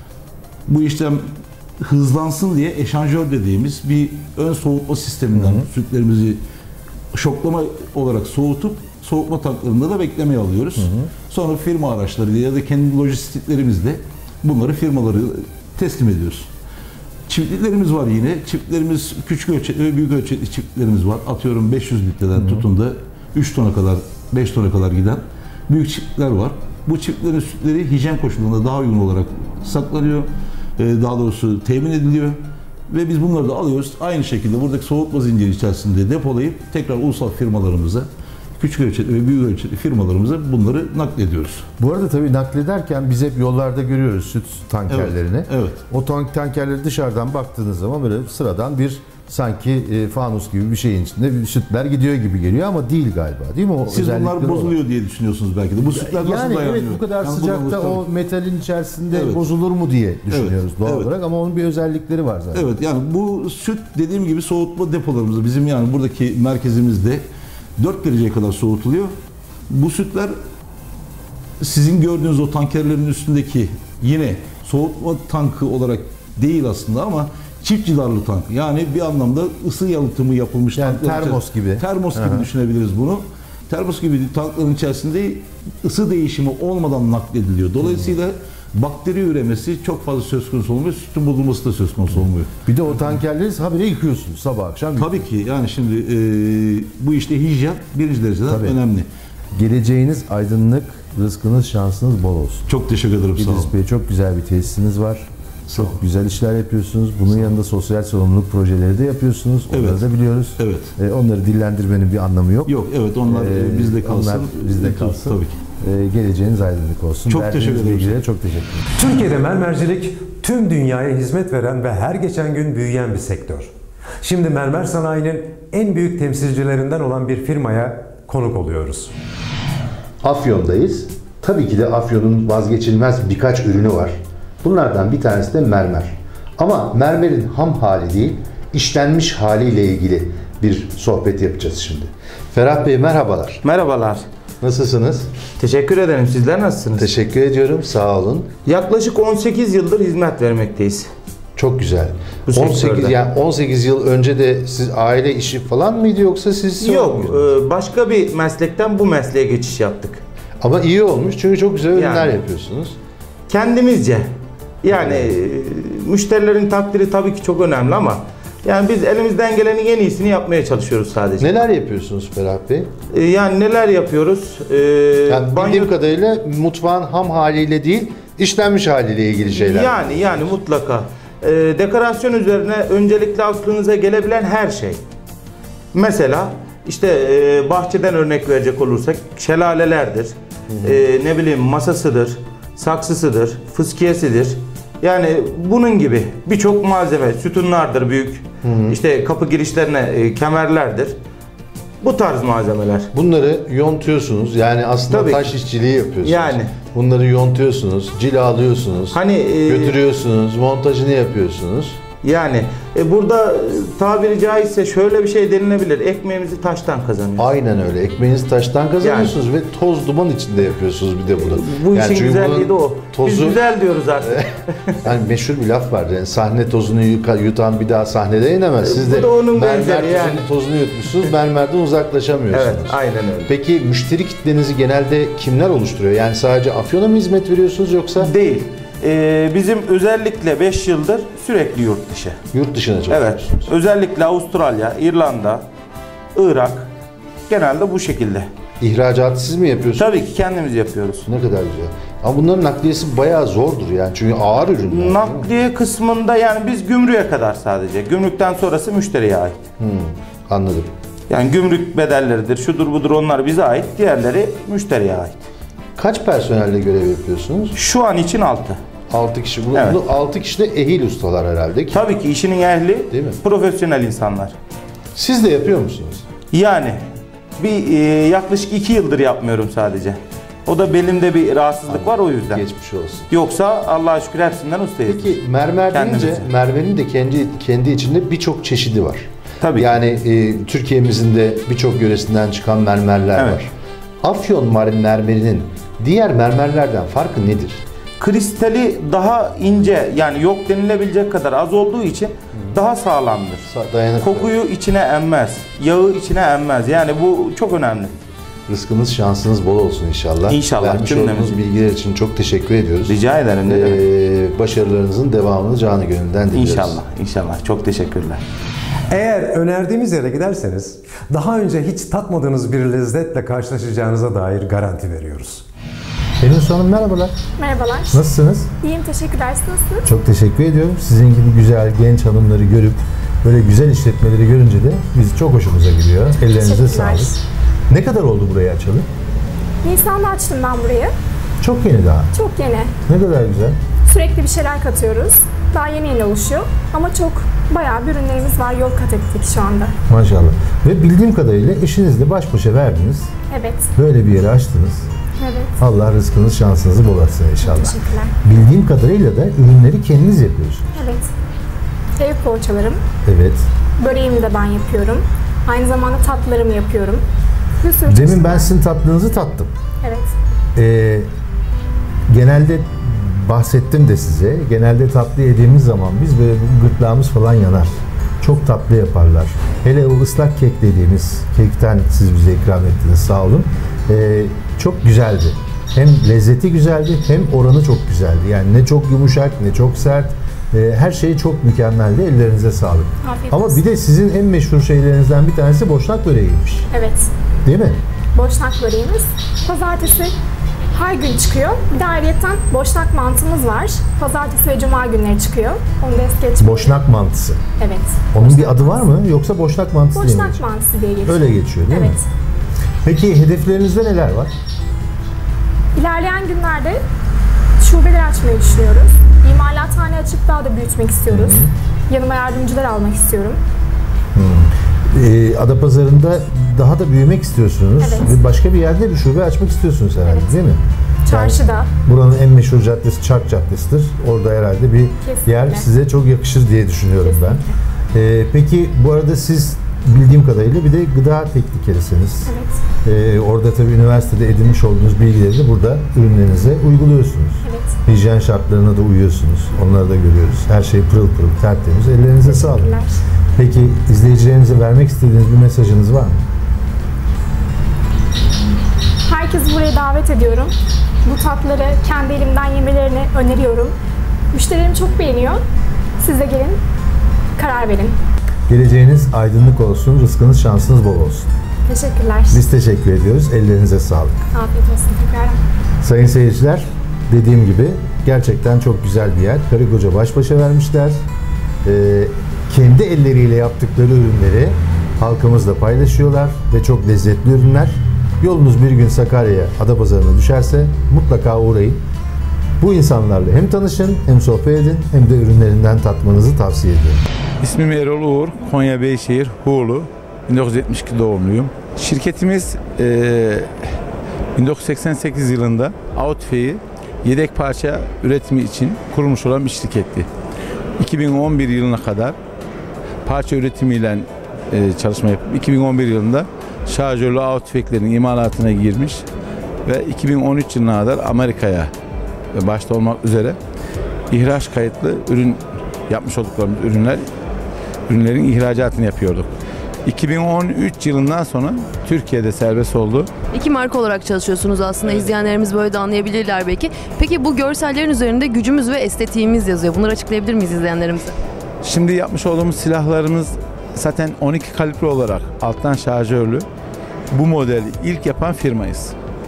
S13: Bu işlem hızlansın diye eşanjör dediğimiz bir ön soğutma sisteminden hı hı. sütlerimizi şoklama olarak soğutup soğutma tanklarında da beklemeye alıyoruz. Hı hı. Sonra firma araçlarıyla ya da kendi lojistiklerimizle bunları firmaları teslim ediyoruz. Çiftliklerimiz var yine. Çiftlerimiz küçük ölçekli ve büyük ölçekli çiftliklerimiz var. Atıyorum beş yüz litreden Hı-hı. tutun da üç tona kadar, beş tona kadar giden büyük çiftlikler var. Bu çiftlerin sütleri hijyen koşullarında daha uygun olarak saklanıyor. Daha doğrusu temin ediliyor. Ve biz bunları da alıyoruz. Aynı şekilde buradaki soğutma zinciri içerisinde depolayıp tekrar ulusal firmalarımıza, küçük ölçekli ve büyük ölçekli firmalarımıza bunları naklediyoruz.
S9: Bu arada tabii naklederken biz hep yollarda görüyoruz süt tankerlerini.
S13: Evet, evet.
S9: O tank tankerleri dışarıdan baktığınız zaman böyle sıradan bir sanki e, fanus gibi bir şeyin içinde bir sütler gidiyor gibi geliyor ama değil galiba, değil mi? O
S13: Siz bunlar bozuluyor olan diye düşünüyorsunuz belki de. Bu sütler nasıl
S9: yani
S13: dayanıyor?
S9: Evet, bu kadar
S13: yani
S9: sıcakta o metalin içerisinde
S13: evet.
S9: bozulur mu diye düşünüyoruz
S13: evet,
S9: doğal
S13: evet.
S9: olarak ama onun bir özellikleri var zaten.
S13: Evet, yani bu süt dediğim gibi soğutma depolarımızda, bizim yani buradaki merkezimizde dört dereceye kadar soğutuluyor. Bu sütler sizin gördüğünüz o tankerlerin üstündeki yine soğutma tankı olarak değil aslında ama çift cidarlı tank. Yani bir anlamda ısı yalıtımı yapılmış
S9: yani
S13: tanklar.
S9: Termos gibi.
S13: Termos gibi
S9: Aha. düşünebiliriz
S13: bunu. Termos gibi tankların içerisinde ısı değişimi olmadan naklediliyor. Dolayısıyla hmm. bakteri üremesi çok fazla söz konusu olmuyor. Sütün bozulması da söz konusu olmuyor.
S9: Bir de o tankerleri habire yıkıyorsunuz sabah akşam.
S13: Tabii ki yani şimdi e, bu işte hijyen birinci dereceden Tabii. önemli.
S9: Geleceğiniz aydınlık, rızkınız, şansınız bol olsun.
S13: Çok teşekkür ederim.
S9: İdris Bey, çok güzel bir tesisiniz var. Çok güzel işler yapıyorsunuz. Bunun yanında sosyal sorumluluk projeleri de yapıyorsunuz. Onları evet. da biliyoruz.
S13: Evet.
S9: Ee, onları dillendirmenin bir anlamı yok.
S13: Yok, evet onlar ee, bizde kalsın.
S9: Onlar bizde kalsın.
S13: Tabii ki.
S9: Ee, geleceğiniz aydınlık olsun.
S13: Çok teşekkür ederim.
S9: Çok teşekkür ederim.
S1: Türkiye'de mermercilik tüm dünyaya hizmet veren ve her geçen gün büyüyen bir sektör. Şimdi mermer sanayinin en büyük temsilcilerinden olan bir firmaya konuk oluyoruz.
S4: Afyon'dayız. Tabii ki de Afyon'un vazgeçilmez birkaç ürünü var. Bunlardan bir tanesi de mermer. Ama mermerin ham hali değil, işlenmiş haliyle ilgili bir sohbet yapacağız şimdi. Ferhat Bey merhabalar.
S14: Merhabalar.
S4: Nasılsınız?
S14: Teşekkür ederim. Sizler nasılsınız?
S4: Teşekkür ediyorum. Sağ olun.
S14: Yaklaşık on sekiz yıldır hizmet vermekteyiz.
S4: Çok güzel.
S14: Bu
S4: on sekiz yani on sekiz yıl önce de siz aile işi falan mıydı yoksa siz?
S14: Yok. E, başka bir meslekten bu mesleğe geçiş yaptık.
S4: Ama iyi olmuş çünkü çok güzel ürünler
S14: yani,
S4: yapıyorsunuz.
S14: Kendimizce. Yani e, müşterilerin takdiri tabii ki çok önemli ama yani biz elimizden gelenin en iyisini yapmaya çalışıyoruz sadece.
S4: Neler yapıyorsunuz Ferhat Bey?
S14: E, yani neler yapıyoruz? E,
S4: yani
S14: banyo...
S4: Bildiğim kadarıyla mutfağın ham haliyle değil, işlenmiş haliyle ilgili şeyler.
S14: Yani yani mutlaka. E, dekorasyon üzerine öncelikle aklınıza gelebilen her şey. Mesela işte e, bahçeden örnek verecek olursak şelalelerdir. E, ne bileyim masasıdır, saksısıdır, fıskiyesidir. Yani bunun gibi birçok malzeme, sütunlardır büyük. Hı hı. İşte kapı girişlerine e, kemerlerdir. Bu tarz malzemeler.
S4: Bunları yontuyorsunuz. Yani aslında Tabii taş ki. işçiliği yapıyorsunuz.
S14: Yani.
S4: Bunları yontuyorsunuz, cilalıyorsunuz,
S14: hani e,
S4: götürüyorsunuz, montajını yapıyorsunuz.
S14: Yani e, burada tabiri caizse şöyle bir şey denilebilir. Ekmeğimizi taştan kazanıyoruz.
S4: Aynen öyle. Ekmeğinizi taştan kazanıyorsunuz yani. Ve toz duman içinde yapıyorsunuz bir de bunu.
S14: Bu yani işin güzelliği de o. Tozu, Biz güzel diyoruz artık.
S4: Yani meşhur bir laf var. Yani sahne tozunu yutan bir daha sahnede inemez. Siz de mermer yani. tozunu yutmuşsunuz. Mermerden uzaklaşamıyorsunuz.
S14: Evet, aynen öyle.
S4: Peki müşteri kitlenizi genelde kimler oluşturuyor? Yani sadece Afyon'a mı hizmet veriyorsunuz yoksa?
S14: Değil. Ee, bizim özellikle beş yıldır sürekli yurt dışı.
S4: Yurt dışına çalışıyorsunuz.
S14: Evet. Özellikle Avustralya, İrlanda, Irak genelde bu şekilde.
S4: İhracatı siz mi yapıyorsunuz?
S14: Tabii ki kendimiz yapıyoruz.
S4: Ne kadar güzel. Ama bunların nakliyesi bayağı zordur yani çünkü ağır ürünler.
S14: Nakliye kısmında yani biz gümrüğe kadar sadece. Gümrükten sonrası müşteriye ait.
S4: Hmm, anladım.
S14: Yani gümrük bedelleridir, şudur budur onlar bize ait. Diğerleri müşteriye ait.
S4: Kaç personelle görev yapıyorsunuz?
S14: Şu an için altı.
S4: altı kişi. Bu,
S14: evet.
S4: bu altı kişi de ehil ustalar herhalde ki.
S14: Tabii ki işinin ehli,
S4: değil mi?
S14: Profesyonel insanlar.
S4: Siz de yapıyor musunuz?
S14: Yani bir e, yaklaşık iki yıldır yapmıyorum sadece. O da belimde bir rahatsızlık Anladım. var o yüzden.
S4: Geçmiş olsun.
S14: Yoksa Allah'a şükür hepsinden ustayız.
S4: Peki mermer deyince mermerin de kendi kendi içinde birçok çeşidi var.
S14: Tabii.
S4: Yani e, Türkiye'mizin de birçok yöresinden çıkan mermerler evet. var. Afyon mermerinin diğer mermerlerden farkı nedir?
S14: Kristali daha ince yani yok denilebilecek kadar az olduğu için hmm. daha sağlamdır.
S4: Dayanıklı.
S14: Kokuyu içine emmez, yağı içine emmez. Yani bu çok önemli.
S4: Rızkınız, şansınız bol olsun inşallah.
S14: İnşallah.
S4: Vermiş olduğunuz bilgiler için çok teşekkür ediyoruz.
S14: Rica ederim.
S4: Ee, başarılarınızın devamını canı gönülden diliyoruz.
S14: İnşallah. İnşallah. Çok teşekkürler.
S1: Eğer önerdiğimiz yere giderseniz daha önce hiç tatmadığınız bir lezzetle karşılaşacağınıza dair garanti veriyoruz.
S9: Pelin Hanım merhabalar.
S15: Merhabalar.
S9: Nasılsınız?
S15: İyiyim, teşekkürler. Siz nasılsınız?
S9: Çok teşekkür ediyorum. Sizin gibi güzel genç hanımları görüp böyle güzel işletmeleri görünce de biz çok hoşumuza gidiyor. Ellerinize sağlık. Ne kadar oldu burayı açalı?
S15: Nisan'da açtım ben burayı.
S9: Çok yeni daha.
S15: Çok yeni.
S9: Ne kadar güzel.
S15: Sürekli bir şeyler katıyoruz. Daha yeni yeni oluşuyor. Ama çok bayağı bir ürünlerimiz var. Yol kat ettik şu anda.
S9: Maşallah. Ve bildiğim kadarıyla eşinizle baş başa verdiniz.
S15: Evet.
S9: Böyle bir yeri açtınız.
S15: Evet.
S9: Allah rızkınız, şansınızı bol etsin inşallah.
S15: Teşekkürler.
S9: Bildiğim kadarıyla da ürünleri kendiniz yapıyorsunuz.
S15: Evet. Ev poğaçalarım.
S9: Evet.
S15: Böreğimi de ben yapıyorum. Aynı zamanda tatlılarımı yapıyorum. Bir sürü
S9: Demin
S15: çeşit
S9: ben
S15: var.
S9: sizin tatlınızı tattım.
S15: Evet.
S9: Ee, genelde bahsettim de size. Genelde tatlı yediğimiz zaman biz böyle gırtlağımız falan yanar. Çok tatlı yaparlar. Hele o ıslak kek dediğimiz kekten siz bize ikram ettiniz, sağ olun. Ee, çok güzeldi. Hem lezzeti güzeldi hem oranı çok güzeldi. Yani ne çok yumuşak ne çok sert. Ee, her şey çok mükemmeldi. Ellerinize sağlık.
S15: Afiyet
S9: Ama
S15: olsun.
S9: bir de sizin en meşhur şeylerinizden bir tanesi boşnak böreğiymiş.
S15: Evet.
S9: Değil mi?
S15: Boşnak böreğimiz. Pazartesi her gün çıkıyor. Bir de ayrıyeten boşnak mantımız var. Pazartesi ve cuma günleri çıkıyor. Onu da es geçmeyin.
S9: Boşnak mantısı.
S15: Evet.
S9: Onun bir adı var mı? Yoksa boşnak mantısı diye mi
S15: Boşnak
S9: geçiyor?
S15: mantısı diye geçiyor.
S9: Öyle geçiyor değil
S15: evet.
S9: mi? Peki hedeflerinizde neler var?
S15: İlerleyen günlerde şubeler açmayı düşünüyoruz. İmalathane açıp daha da büyütmek istiyoruz. Hı-hı. Yanıma yardımcılar almak istiyorum.
S9: Ee, Adapazarı'nda daha da büyümek istiyorsunuz.
S15: Evet.
S9: Ve başka bir yerde bir şube açmak istiyorsunuz herhalde
S15: Evet.
S9: değil mi?
S15: Çarşıda.
S9: Yani buranın en meşhur caddesi Çark Caddesi'dir. Orada herhalde bir
S15: Kesinlikle.
S9: yer size çok yakışır diye düşünüyorum Kesinlikle. ben. Ee, peki bu arada siz bildiğim kadarıyla bir de gıda teknikerisiniz.
S15: Evet.
S9: Ee, orada tabii üniversitede edinmiş olduğunuz bilgileri de burada ürünlerinize uyguluyorsunuz.
S15: Evet.
S9: Hijyen şartlarına da uyuyorsunuz. Onları da görüyoruz. Her şey pırıl pırıl, tertemiz. Ellerinize sağlık. Peki izleyicilerinize vermek istediğiniz bir mesajınız var mı?
S15: Herkesi buraya davet ediyorum. Bu tatları kendi elimden yemelerini öneriyorum. Müşterilerim çok beğeniyor. Siz de gelin, karar verin.
S9: Geleceğiniz aydınlık olsun, rızkınız, şansınız bol olsun.
S15: Teşekkürler.
S9: Biz teşekkür ediyoruz. Ellerinize sağlık.
S15: Afiyet olsun tekrar.
S9: Sayın seyirciler, dediğim gibi gerçekten çok güzel bir yer. Karı koca baş başa vermişler. Ee, kendi elleriyle yaptıkları ürünleri halkımızla paylaşıyorlar ve çok lezzetli ürünler. Yolunuz bir gün Sakarya'ya, Adapazarı'na düşerse mutlaka uğrayın. Bu insanlarla hem tanışın, hem sohbet edin, hem de ürünlerinden tatmanızı tavsiye ediyorum.
S16: İsmim Erol Uğur, Konya Beyşehir, Huğlu. bin dokuz yüz yetmiş iki doğumluyum. Şirketimiz e, bin dokuz yüz seksen sekiz yılında av tüfeği yedek parça üretimi için kurulmuş olan bir şirketti. iki bin on bir yılına kadar parça üretimiyle e, çalışma yapıp iki bin on bir yılında şarjörlü av tüfeklerinin imalatına girmiş ve iki bin on üç yılına kadar Amerika'ya başta olmak üzere ihraç kayıtlı ürün yapmış olduklarımız ürünler ürünlerin ihracatını yapıyorduk. iki bin on üç yılından sonra Türkiye'de serbest oldu.
S2: İki marka olarak çalışıyorsunuz aslında. İzleyenlerimiz böyle de anlayabilirler belki. Peki bu görsellerin üzerinde gücümüz ve estetiğimiz yazıyor. Bunları açıklayabilir miyiz izleyenlerimize?
S16: Şimdi yapmış olduğumuz silahlarımız zaten on iki kalibre olarak alttan şarjörlü. Bu modeli ilk yapan firmayız.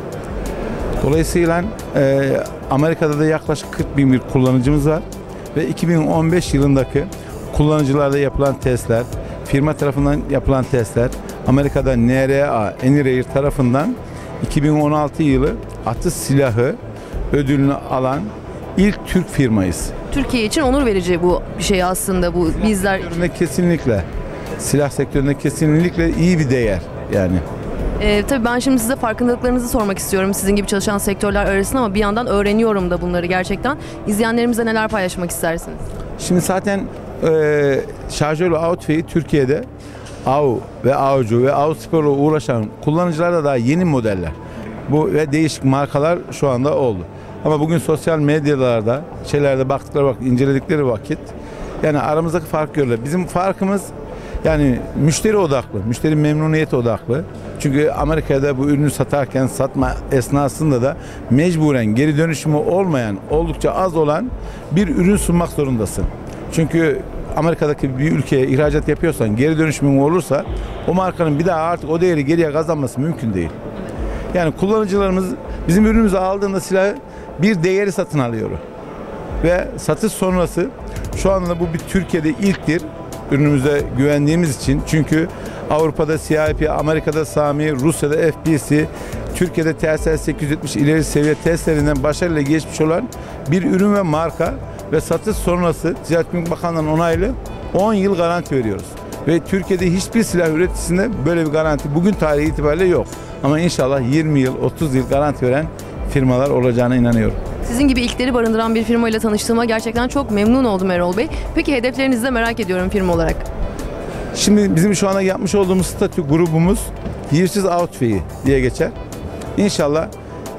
S16: Dolayısıyla e, Amerika'da da yaklaşık kırk bin bir kullanıcımız var ve iki bin on beş yılındaki kullanıcılarda yapılan testler, firma tarafından yapılan testler, Amerika'da N R A, Enirair tarafından iki bin on altı yılı atış silahı ödülünü alan ilk Türk firmayız.
S2: Türkiye için onur verici bu bir şey aslında bu bizler.
S16: Sektöründe kesinlikle, silah sektöründe kesinlikle iyi bir değer yani.
S2: Ee, tabii ben şimdi size farkındalıklarınızı sormak istiyorum sizin gibi çalışan sektörler arasında ama bir yandan öğreniyorum da bunları gerçekten. İzleyenlerimize neler paylaşmak istersiniz?
S16: Şimdi zaten e, şarjörlü av tüfeği Türkiye'de av ve avcı ve av sporla uğraşan kullanıcılarda daha yeni modeller. Bu ve değişik markalar şu anda oldu. Ama bugün sosyal medyalarda şeylerde baktıkları vakit, inceledikleri vakit yani aramızdaki fark görüyorlar. Bizim farkımız yani müşteri odaklı, müşteri memnuniyeti odaklı. Çünkü Amerika'da bu ürünü satarken satma esnasında da mecburen geri dönüşümü olmayan, oldukça az olan bir ürün sunmak zorundasın. Çünkü Amerika'daki bir ülkeye ihracat yapıyorsan geri dönüşümün olursa o markanın bir daha artık o değeri geriye kazanması mümkün değil. Yani kullanıcılarımız Bizim ürünümüzü aldığında silahı bir değeri satın alıyor. Ve satış sonrası şu anda bu bir Türkiye'de ilktir. Ürünümüze güvendiğimiz için. Çünkü Avrupa'da C I P, Amerika'da Sami, Rusya'da F B C, Türkiye'de T S L sekiz yüz yetmiş ileri seviye testlerinden başarıyla geçmiş olan bir ürün ve marka ve satış sonrası Ticaret Gümrük Bakanlığı'nın onaylı on yıl garanti veriyoruz. Ve Türkiye'de hiçbir silah üreticisinde böyle bir garanti bugün tarihi itibariyle yok. Ama inşallah yirmi yıl, otuz yıl garanti veren firmalar olacağına inanıyorum.
S2: Sizin gibi ilkleri barındıran bir firma ile tanıştığıma gerçekten çok memnun oldum Erol Bey. Peki hedeflerinizi de merak ediyorum firma olarak.
S16: Şimdi bizim şu anda yapmış olduğumuz statü grubumuz Yearsiz Outfit'i diye geçer. İnşallah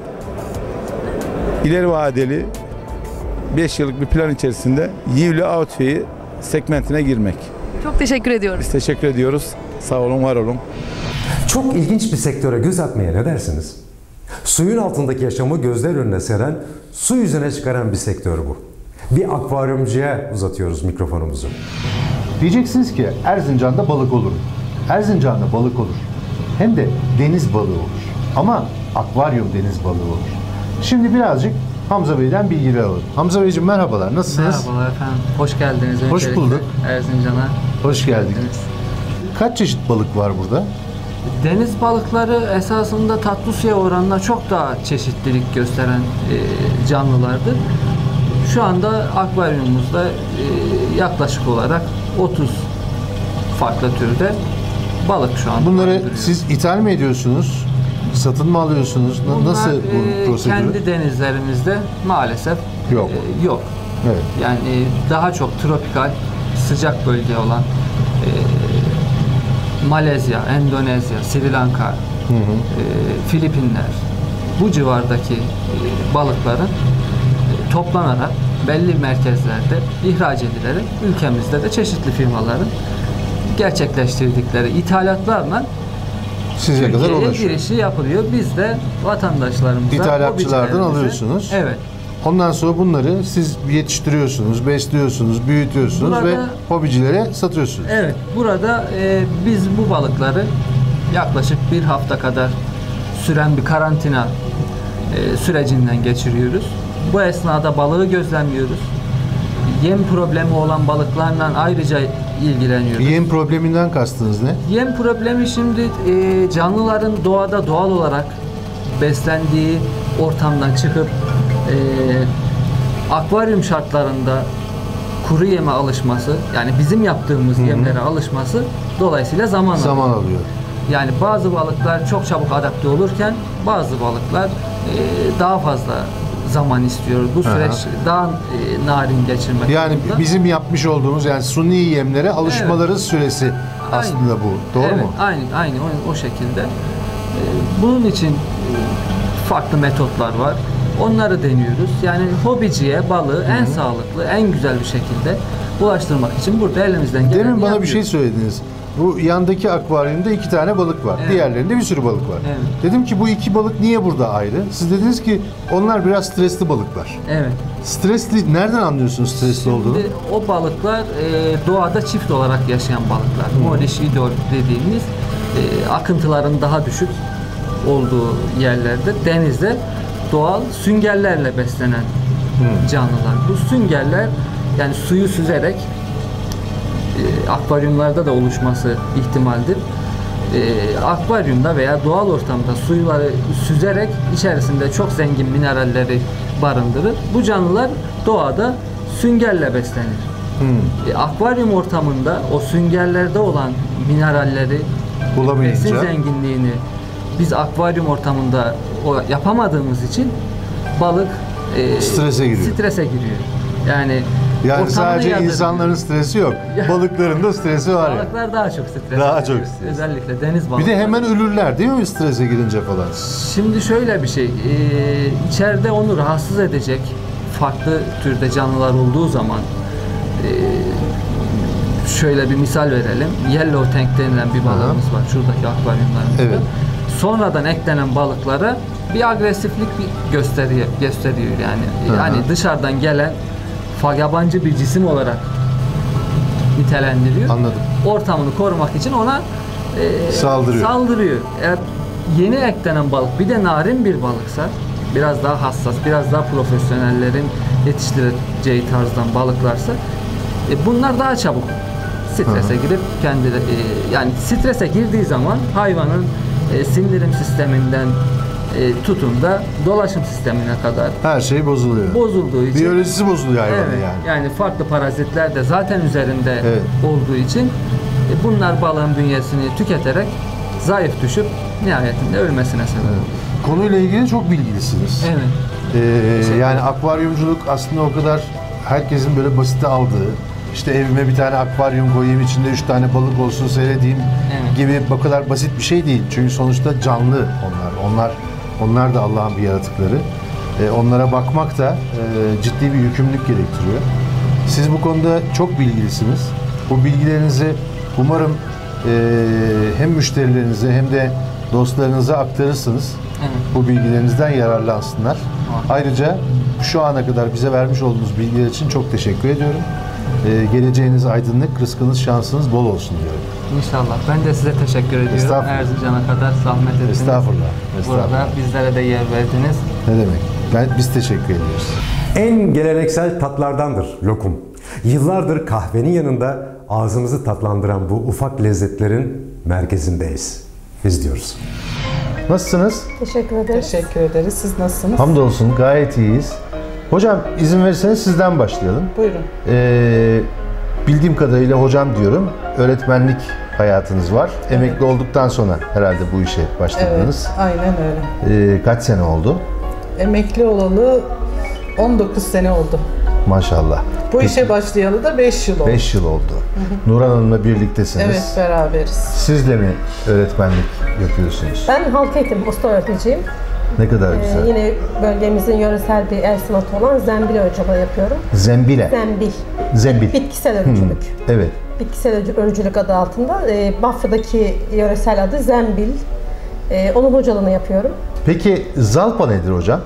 S16: ileri vadeli beş yıllık bir plan içerisinde Yivli Outfit'i segmentine girmek.
S2: Çok teşekkür ediyorum.
S16: Biz teşekkür ediyoruz. Sağ olun, var olun.
S1: Çok ilginç bir sektöre göz atmaya ne dersiniz? Suyun altındaki yaşamı gözler önüne seren, su yüzüne çıkaran bir sektör bu. Bir akvaryumcuya uzatıyoruz mikrofonumuzu.
S9: Diyeceksiniz ki Erzincan'da balık olur. Erzincan'da balık olur. Hem de deniz balığı olur. Ama akvaryum deniz balığı olur. Şimdi birazcık Hamza Bey'den bilgiler alalım. Hamza Beyciğim merhabalar, nasılsınız?
S17: Merhabalar efendim, hoş geldiniz.
S9: Hoş
S17: öncelikle
S9: bulduk.
S17: Erzincan'a.
S9: Hoş geldik. Kaç çeşit balık var burada?
S17: Deniz balıkları esasında tatlı suya oranla çok daha çeşitlilik gösteren e, canlılardır. Şu anda akvaryumumuzda e, yaklaşık olarak otuz farklı türde balık şu an.
S9: Bunları siz ithal mi ediyorsunuz? Satın mı alıyorsunuz?
S17: Bunlar,
S9: Nasıl bu
S17: e,
S9: prosedürü?
S17: kendi denizlerimizde maalesef
S9: yok.
S17: E, yok.
S9: Evet.
S17: Yani daha çok tropikal, sıcak bölge olan e, Malezya, Endonezya, Sri Lanka, hı hı. E, Filipinler, bu civardaki e, balıkların e, toplanarak belli merkezlerde ihraç edilerek ülkemizde de çeşitli firmaların gerçekleştirdikleri ithalatlarla
S9: size kadar ulaşıyor.
S17: girişi yapılıyor. Biz de vatandaşlarımıza,
S9: İthalatçılardan alıyorsunuz.
S17: Evet.
S9: Ondan sonra bunları siz yetiştiriyorsunuz, besliyorsunuz, büyütüyorsunuz
S17: Burada,
S9: ve hobicilere satıyorsunuz.
S17: Evet. Burada e, biz bu balıkları yaklaşık bir hafta kadar süren bir karantina e, sürecinden geçiriyoruz. Bu esnada balığı gözlemliyoruz. Yem problemi olan balıklarla ayrıca ilgileniyoruz.
S9: Yem probleminden kastınız ne?
S17: Yem problemi şimdi e, canlıların doğada doğal olarak beslendiği ortamdan çıkıp e, akvaryum şartlarında kuru yeme alışması, yani bizim yaptığımız Hı-hı. yemlere alışması dolayısıyla zaman,
S9: zaman alıyor. alıyor.
S17: Yani bazı balıklar çok çabuk adapte olurken bazı balıklar e, daha fazla zaman istiyor. Bu süreç Aha. daha e, narin geçirmek.
S9: Yani
S17: durumunda.
S9: bizim yapmış olduğumuz yani suni yemlere alışmaları evet. süresi aslında aynen. bu. Doğru
S17: evet,
S9: mu?
S17: Aynen, aynen o, o şekilde. E, bunun için e, farklı metotlar var. Onları deniyoruz. Yani hobiciye balığı Hı-hı. en sağlıklı, en güzel bir şekilde ulaştırmak için burada elimizden geleni
S9: Demin bana
S17: yapıyoruz.
S9: bir şey söylediniz. Bu yandaki akvaryumda iki tane balık var. Evet. Diğerlerinde bir sürü balık var.
S17: Evet.
S9: Dedim ki bu iki balık niye burada ayrı? Siz dediniz ki onlar biraz stresli balıklar.
S17: Evet.
S9: Stresli, nereden anlıyorsunuz stresli
S17: Şimdi
S9: olduğunu?
S17: O balıklar e, doğada çift olarak yaşayan balıklar. Molish idol dediğimiz e, akıntıların daha düşük olduğu yerlerde, denizde doğal süngerlerle beslenen hmm. canlılar. Bu süngerler yani suyu süzerek e, akvaryumlarda da oluşması ihtimaldir. E, akvaryumda veya doğal ortamda suyları süzerek içerisinde çok zengin mineralleri barındırır. Bu canlılar doğada süngerle beslenir. Hmm. E, akvaryum ortamında o süngerlerde olan mineralleri, besin zenginliğini biz akvaryum ortamında o yapamadığımız için balık e,
S9: strese giriyor.
S17: Strese giriyor. Yani
S9: Yani sadece yadırıyor. İnsanların stresi yok. Balıkların da stresi var ya.
S17: Balıklar daha çok stres.
S9: Daha çok stres.
S17: Özellikle deniz balıkları.
S9: Bir de hemen ölürler değil mi strese girince falan?
S17: Şimdi şöyle bir şey. E, içeride onu rahatsız edecek farklı türde canlılar olduğu zaman e, şöyle bir misal verelim. Yellow tank denilen bir balığımız Aha. var. Şuradaki akvaryumlarımızda. Evet. Sonradan eklenen balıklara bir agresiflik bir gösteriyor, gösteriyor yani. Aha. Yani dışarıdan gelen yabancı bir cisim olarak nitelendiriyor.
S9: Anladım.
S17: Ortamını korumak için ona e,
S9: saldırıyor.
S17: saldırıyor. Eğer yeni eklenen balık bir de narin bir balıksa biraz daha hassas, biraz daha profesyonellerin yetiştireceği tarzdan balıklarsa e, bunlar daha çabuk strese girip kendi e, yani strese girdiği zaman hayvanın e, sindirim sisteminden e, tutun da dolaşım sistemine kadar
S9: her şey bozuluyor.
S17: Bozulduğu için
S9: biyolojisi bozuluyor hayvanın
S17: evet,
S9: yani.
S17: Yani farklı parazitler de zaten üzerinde
S9: evet.
S17: olduğu için e, bunlar balığın bünyesini tüketerek zayıf düşüp nihayetinde ölmesine sebep oluyor.
S9: Evet. Konuyla ilgili çok bilgilisiniz.
S17: Evet.
S9: Ee, yani akvaryumculuk aslında o kadar herkesin böyle basite aldığı, işte evime bir tane akvaryum koyayım, içinde üç tane balık olsun seyredeyim evet. gibi bu kadar basit bir şey değil. Çünkü sonuçta canlı onlar. Onlar onlar da Allah'ın bir yaratıkları. Ee, onlara bakmak da e, ciddi bir yükümlülük gerektiriyor. Siz bu konuda çok bilgilisiniz. Bu bilgilerinizi umarım e, hem müşterilerinize hem de dostlarınıza aktarırsınız. Evet. Bu bilgilerinizden yararlansınlar. Evet. Ayrıca şu ana kadar bize vermiş olduğunuz bilgiler için çok teşekkür ediyorum. Ee, geleceğiniz aydınlık, rızkınız, şansınız bol olsun diyorum.
S17: İnşallah. Ben de size teşekkür ediyorum. Erzincan'a kadar zahmet ettiniz.
S9: Estağfurullah. Estağfurullah.
S17: Burada bizlere de yer verdiniz.
S9: Ne demek? Ben, biz teşekkür ediyoruz.
S1: En geleneksel tatlardandır lokum. Yıllardır kahvenin yanında ağzımızı tatlandıran bu ufak lezzetlerin merkezindeyiz. Biz diyoruz.
S9: Nasılsınız?
S18: Teşekkür ederiz.
S19: Teşekkür ederiz. Siz nasılsınız?
S9: Hamdolsun, gayet iyiyiz. Hocam izin verirseniz sizden başlayalım.
S19: Buyurun.
S9: Ee, bildiğim kadarıyla hocam diyorum, öğretmenlik hayatınız var. Evet. Emekli olduktan sonra herhalde bu işe başladınız.
S19: Evet, aynen öyle.
S9: Ee, kaç sene oldu?
S19: Emekli olalı on dokuz sene oldu.
S9: Maşallah.
S19: Bu Peki. işe başlayalı da beş yıl oldu.
S9: beş yıl oldu. Hı hı. Nurhan Hanım'la birliktesiniz.
S19: Evet, beraberiz.
S9: Siz de mi öğretmenlik yapıyorsunuz?
S18: Ben halk eğitim usta öğreticiyim.
S9: Ne kadar ee, güzel.
S18: Yine bölgemizin yöresel bir el sanatı olan zembil öğücülüğü yapıyorum.
S9: Zembile?
S18: Zembil.
S9: Zembil.
S18: Bitkisel örücülük.
S9: Hmm, evet.
S18: Bitkisel örücülük adı altında. E, Bafra'daki yöresel adı zembil. E, onun hocalığını yapıyorum.
S9: Peki Zalpa nedir hocam?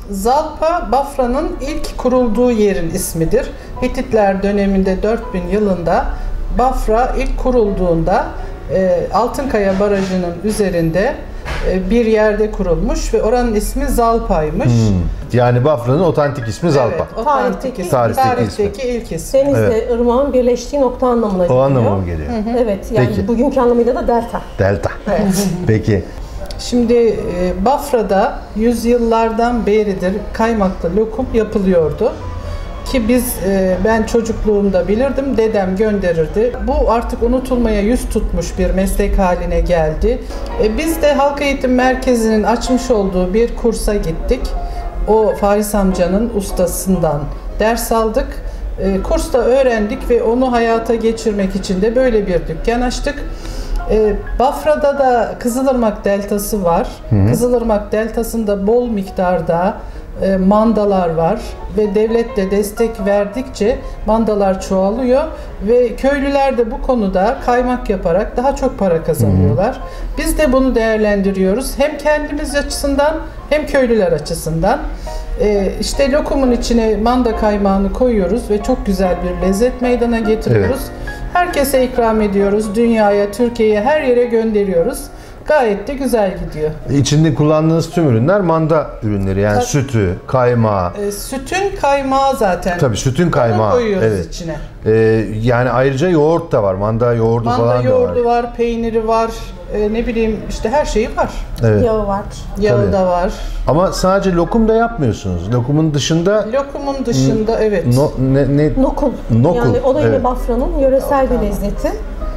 S19: Zalpa, Bafra'nın ilk kurulduğu yerin ismidir. Hititler döneminde dört bin yılında Bafra ilk kurulduğunda e, Altınkaya Barajı'nın üzerinde e, bir yerde kurulmuş ve oranın ismi Zalpa'ymış. Hmm.
S9: Yani Bafra'nın otantik ismi Zalpa.
S19: Evet, otantik ismi.
S9: Tarihteki,
S19: tarihteki ilk ismi.
S18: Denizle
S9: evet.
S18: ırmağın birleştiği nokta anlamına geliyor.
S9: O anlamına mı geliyor?
S18: Hı hı. Evet, yani Peki. bugünkü anlamıyla da delta.
S9: Delta.
S18: Evet.
S9: Peki.
S19: Şimdi e, Bafra'da yüzyıllardan beridir kaymaklı lokum yapılıyordu. Ki biz, e, ben çocukluğumda bilirdim, dedem gönderirdi. Bu artık unutulmaya yüz tutmuş bir meslek haline geldi. E, biz de Halk Eğitim Merkezi'nin açmış olduğu bir kursa gittik. O Faris amcanın ustasından ders aldık. E, kursta öğrendik ve onu hayata geçirmek için de böyle bir dükkan açtık. E, Bafra'da da Kızılırmak Deltası var. Hı hı. Kızılırmak Deltası'nda bol miktarda e, mandalar var ve devlet de destek verdikçe mandalar çoğalıyor ve köylüler de bu konuda kaymak yaparak daha çok para kazanıyorlar. Hı hı. Biz de bunu değerlendiriyoruz. Hem kendimiz açısından hem köylüler açısından. E, işte lokumun içine manda kaymağını koyuyoruz ve çok güzel bir lezzet meydana getiriyoruz. Evet. Herkese ikram ediyoruz. Dünyaya, Türkiye'ye, her yere gönderiyoruz. Gayet de güzel gidiyor.
S9: İçinde kullandığınız tüm ürünler manda ürünleri. Yani Ta sütü, kaymağı.
S19: E, sütün kaymağı zaten.
S9: Tabii sütün kaymağı.
S19: Onu koyuyoruz
S9: evet.
S19: içine.
S9: E, yani ayrıca yoğurt da var. Manda yoğurdu
S19: manda
S9: falan da var.
S19: Manda yoğurdu var, peyniri var. E, ne bileyim işte her şeyi var.
S9: Evet.
S18: Yağı var.
S19: Yağı
S9: Tabii.
S19: da var.
S9: Ama sadece lokum da yapmıyorsunuz. Lokumun dışında...
S19: Lokumun dışında evet.
S9: No, ne, ne?
S18: Nokul.
S9: Nokul.
S18: Yani o da yine evet. Bafra'nın yöresel bir lezzeti.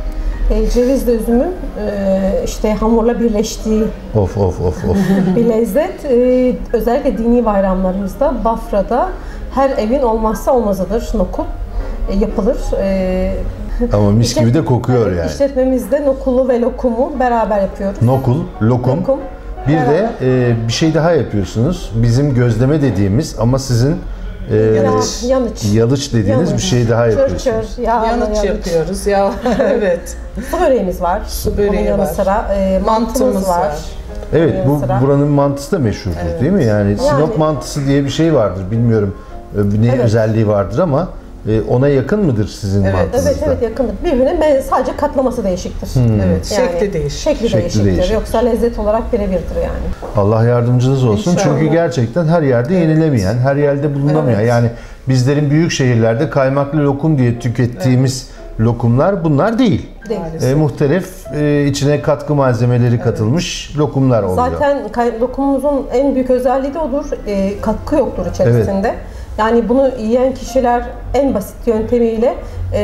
S18: E, cevizle üzümün e, işte hamurla birleştiği
S9: of, of, of, of.
S18: bir lezzet. E, özellikle dini bayramlarımızda Bafra'da her evin olmazsa olmazıdır nokul. E, yapılır. E,
S9: Ama mis gibi de kokuyor
S18: evet,
S9: yani.
S18: İşletmemizde nokulu ve lokumu beraber yapıyoruz.
S9: Nokul, lokum. lokum bir beraber. de e, bir şey daha yapıyorsunuz. Bizim gözleme dediğimiz ama sizin e,
S18: yanıç.
S9: yalıç dediğiniz yanıç. bir şey daha yapıyorsunuz.
S18: Çör çör, yağlı,
S19: yanıç
S18: yanıç.
S19: yapıyoruz. Ya, evet.
S18: Su böreğimiz var.
S19: Su böreği
S18: Onun yanı
S19: var.
S18: sıra e, mantımız var. var.
S9: Evet, bu sıra. buranın mantısı da meşhurdur evet. değil mi? Yani, yani Sinop mantısı diye bir şey vardır. Bilmiyorum ne evet. özelliği vardır ama
S4: e, ona yakın mıdır sizin
S18: Evet,
S4: mantığınızda?
S18: evet, evet yakındır. Birbirine ben sadece katlaması değişiktir.
S4: Hmm.
S19: Evet, şekli değişik.
S18: Şekli,
S4: Şekli
S18: değişiktir.
S4: değişik.
S18: Yoksa lezzet olarak birebirdir yani.
S4: Allah yardımcınız olsun.
S18: İnşallah.
S4: Çünkü gerçekten her yerde yenilemeyen, her yerde bulunamayan.
S18: Evet.
S4: Yani bizlerin büyük şehirlerde kaymaklı lokum diye tükettiğimiz lokumlar bunlar değil.
S18: Değil.
S4: E, muhtelif e, içine katkı malzemeleri katılmış lokumlar oluyor.
S18: Zaten kay- lokumumuzun en büyük özelliği de odur. E, katkı yoktur içerisinde. Yani bunu yiyen kişiler en basit yöntemiyle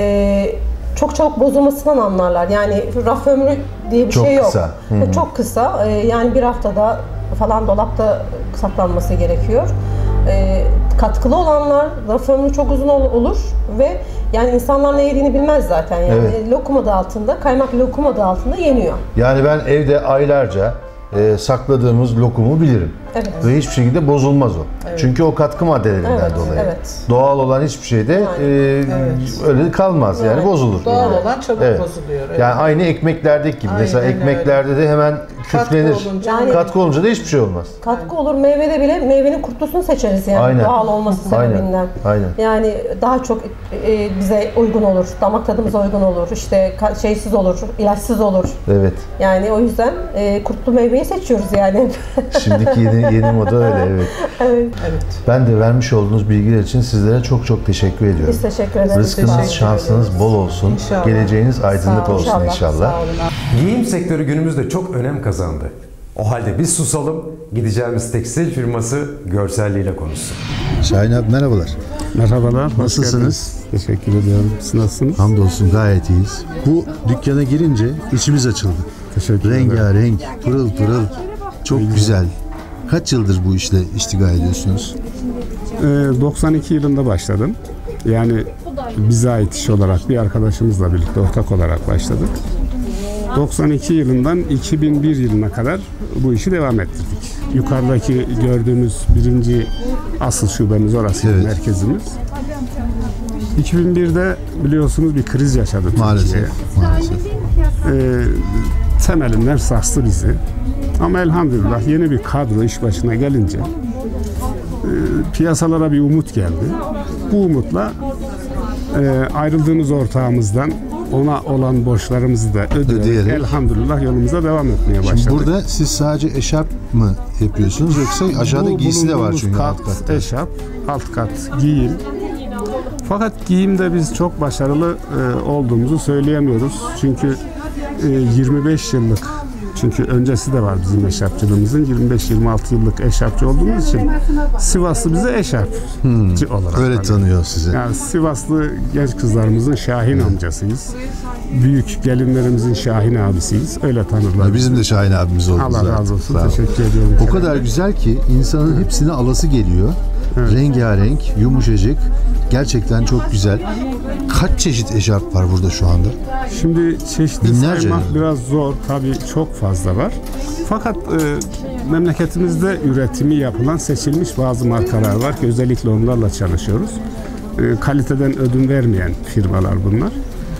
S18: e, çok çabuk bozulmasından anlarlar. Yani raf ömrü diye bir
S4: Çok
S18: şey yok.
S4: kısa. Hı hı.
S18: Çok kısa. E, yani bir haftada falan dolapta saklanması gerekiyor. E, katkılı olanlar raf ömrü çok uzun ol- olur ve yani insanlar ne yediğini bilmez zaten. Yani
S4: Evet.
S18: lokum adı altında, kaymak lokum adı altında yeniyor.
S4: Yani ben evde aylarca e, sakladığımız lokumu bilirim.
S18: Evet.
S4: Ve hiçbir şekilde bozulmaz o.
S18: Evet.
S4: Çünkü o katkı maddelerinden
S18: Evet,
S4: dolayı.
S18: evet.
S4: Doğal olan hiçbir şeyde e,
S19: Evet.
S4: öyle kalmaz yani,
S19: Yani
S4: bozulur.
S19: doğal
S4: Yani.
S19: olan çabuk
S4: Evet.
S19: bozuluyor. Evet.
S4: Yani aynı ekmeklerdeki gibi.
S19: Aynen
S4: Mesela
S19: öyle.
S4: ekmeklerde de hemen küflenir.
S19: Katkı olunca-
S18: Yani-
S4: Katkı olunca da hiçbir şey olmaz.
S18: Katkı olur, meyvede bile meyvenin kurtlusunu seçeriz yani
S4: Aynen.
S18: doğal olması
S4: Aynen.
S18: sebebinden.
S4: Aynen.
S18: Yani daha çok e, bize uygun olur, damak tadımıza uygun olur, işte ka- şeysiz olur, ilaçsız olur.
S4: Evet.
S18: Yani o yüzden e, kurtlu meyveyi seçiyoruz yani.
S4: Şimdiki yeni, yeni moda öyle, evet.
S18: Evet.
S4: Ben de vermiş olduğunuz bilgiler için sizlere çok çok teşekkür ediyorum.
S18: Biz teşekkür ederiz.
S4: Rızkınız,
S18: Teşekkür
S4: şansınız
S18: ederiz.
S4: bol olsun.
S18: İnşallah.
S4: Geleceğiniz aydınlık
S18: Sağ olun.
S4: olsun
S18: İnşallah.
S4: inşallah.
S18: Sağ olun.
S1: Giyim sektörü günümüzde çok önem kazandı. O halde biz susalım, gideceğimiz tekstil firması görselliğiyle konuşsun.
S4: Şahin abi merhabalar.
S20: Merhabalar. hoş
S4: Nasılsınız?
S20: geldiniz. Teşekkür ediyorum. Siz nasılsınız?
S4: Hamdolsun gayet iyiyiz. Bu dükkana girince içimiz açıldı.
S20: Teşekkür ederim.
S4: Rengarenk, pırıl pırıl. Çok güzel. Kaç yıldır bu işle iştigal ediyorsunuz?
S20: Ee, doksan iki yılında başladım. Yani bize ait iş olarak bir arkadaşımızla birlikte ortak olarak başladık. doksan iki yılından iki bin bir yılına kadar bu işi devam ettirdik. Yukarıdaki gördüğümüz birinci asıl şubemiz orası,
S4: Evet.
S20: merkezimiz. iki bin birde biliyorsunuz bir kriz yaşadı Türkiye.
S4: Maalesef. Maalesef.
S20: Ee, temelinden sarstı bizi. Ama elhamdülillah yeni bir kadro iş başına gelince e, piyasalara bir umut geldi. Bu umutla e, ayrıldığımız ortağımızdan ona olan borçlarımızı da ödeyerek,
S4: Ödeyerek.
S20: elhamdülillah yolumuza devam etmeye başladık.
S4: Şimdi burada siz sadece eşarp mı yapıyorsunuz yoksa aşağıda
S20: Bu
S4: giysi de var
S20: bulunduğumuz
S4: çünkü alt
S20: kat,
S4: katta.
S20: eşarp, alt kat giyim. Fakat giyimde biz çok başarılı e, olduğumuzu söyleyemiyoruz. Çünkü e, yirmi beş yıllık, çünkü öncesi de var bizim eşarpçılığımızın, yirmi beş yirmi altı yıllık eşarpçı olduğumuz için Sivaslı bize eşarpçı
S4: Hmm,
S20: olarak
S4: öyle tanıyor sizi.
S20: Yani Sivaslı genç kızlarımızın Şahin amcasıyız. Büyük gelinlerimizin Şahin abisiyiz. Öyle tanırlar.
S4: Bizim de Şahin abimiz oldu
S20: Allah
S4: zaten.
S20: razı olsun.
S4: Sağ olun.
S20: Teşekkür ediyorum.
S4: O kadar güzel ki insanın hepsine alası geliyor. Rengarenk, yumuşacık. Gerçekten çok güzel. Kaç çeşit eşarp var burada şu anda?
S20: Şimdi çeşitli
S4: Binlerce
S20: saymak
S4: mi?
S20: biraz zor. Tabii çok fazla var. Fakat e, memleketimizde üretimi yapılan seçilmiş bazı markalar var ki özellikle onlarla çalışıyoruz. E, kaliteden ödün vermeyen firmalar bunlar.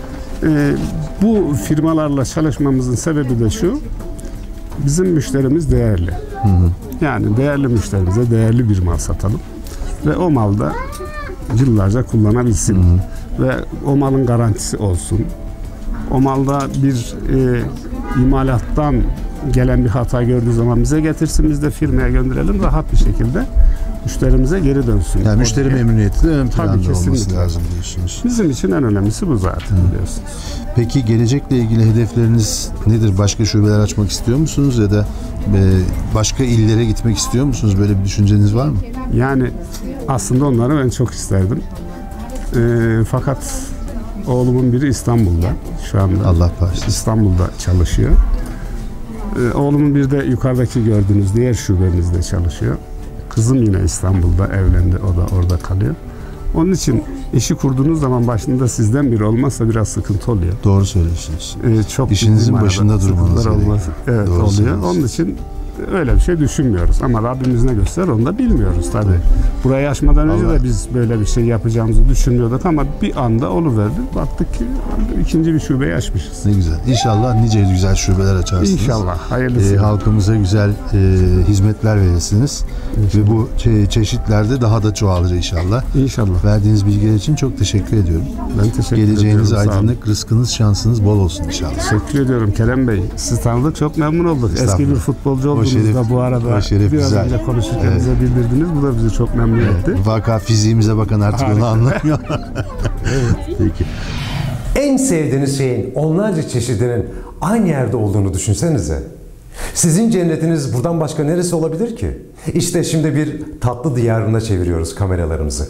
S20: E, bu firmalarla çalışmamızın sebebi de şu: bizim müşterimiz değerli.
S4: Hı hı.
S20: Yani değerli müşterimize değerli bir mal satalım ve o malda yıllarca kullanabilsin. Hı hı. Ve o malın garantisi olsun. O malda bir e, imalattan gelen bir hata gördüğü zaman bize getirsin, biz de firmaya gönderelim, rahat bir şekilde müşterimize geri dönsün.
S4: Yani müşteri memnuniyeti de ön planda
S20: Tabii,
S4: olması
S20: kesinlikle
S4: lazım diyorsunuz.
S20: Bizim için en önemlisi bu zaten, biliyorsunuz.
S4: Peki gelecekle ilgili hedefleriniz nedir? Başka şubeler açmak istiyor musunuz ya da e, başka illere gitmek istiyor musunuz? Böyle bir düşünceniz var mı?
S20: Yani aslında onları ben çok isterdim. E, fakat oğlumun biri İstanbul'da şu anda.
S4: Allah bağışlasın.
S20: İstanbul'da çalışıyor. Ee, oğlumun bir de yukarıdaki gördüğünüz diğer şubemizde çalışıyor. Kızım yine İstanbul'da evlendi. O da orada kalıyor. Onun için işi kurduğunuz zaman başında sizden biri olmazsa biraz sıkıntı oluyor.
S4: Doğru söylüyorsunuz.
S20: Ee, çok
S4: İşinizin
S20: ciddi
S4: başında
S20: manada
S4: durmanız
S20: sıkıntılar
S4: gerekiyor.
S20: olması- Evet,
S4: Doğru
S20: oluyor.
S4: söylüyorsunuz.
S20: Onun için öyle bir şey düşünmüyoruz. Ama Rabbimiz ne gösterir onu da bilmiyoruz tabii. Burayı açmadan önce
S4: Allah.
S20: de biz böyle bir şey yapacağımızı düşünmüyorduk ama bir anda oluverdi. Baktık ki ikinci bir şubeyi açmışız.
S4: Ne güzel. İnşallah nice güzel şubeler açarsınız.
S20: İnşallah. Hayırlısı.
S4: Ee, halkımıza güzel e, hizmetler verirsiniz. Ve bu çe- çeşitlerde daha da çoğalır inşallah.
S20: İnşallah.
S4: Verdiğiniz bilgiler için çok teşekkür ediyorum.
S20: Ben teşekkür
S4: Geleceğiniz
S20: ediyorum.
S4: aydınlık, rızkınız, şansınız bol olsun inşallah.
S20: Teşekkür ediyorum Kerem Bey. Sizi tanıdık, çok memnun olduk. Eski bir futbolcu olduğunuzda bu arada biraz önce konuşurken
S4: Evet.
S20: bize bildirdiniz. Bu da bizi çok memnun etti.
S4: Vaka fiziğimize bakan artık
S20: Harika.
S4: onu anlamıyor.
S20: Evet.
S4: Peki.
S1: En sevdiğiniz şeyin onlarca çeşidinin aynı yerde olduğunu düşünsenize. Sizin cennetiniz buradan başka neresi olabilir ki? İşte şimdi bir tatlı diyarına çeviriyoruz kameralarımızı.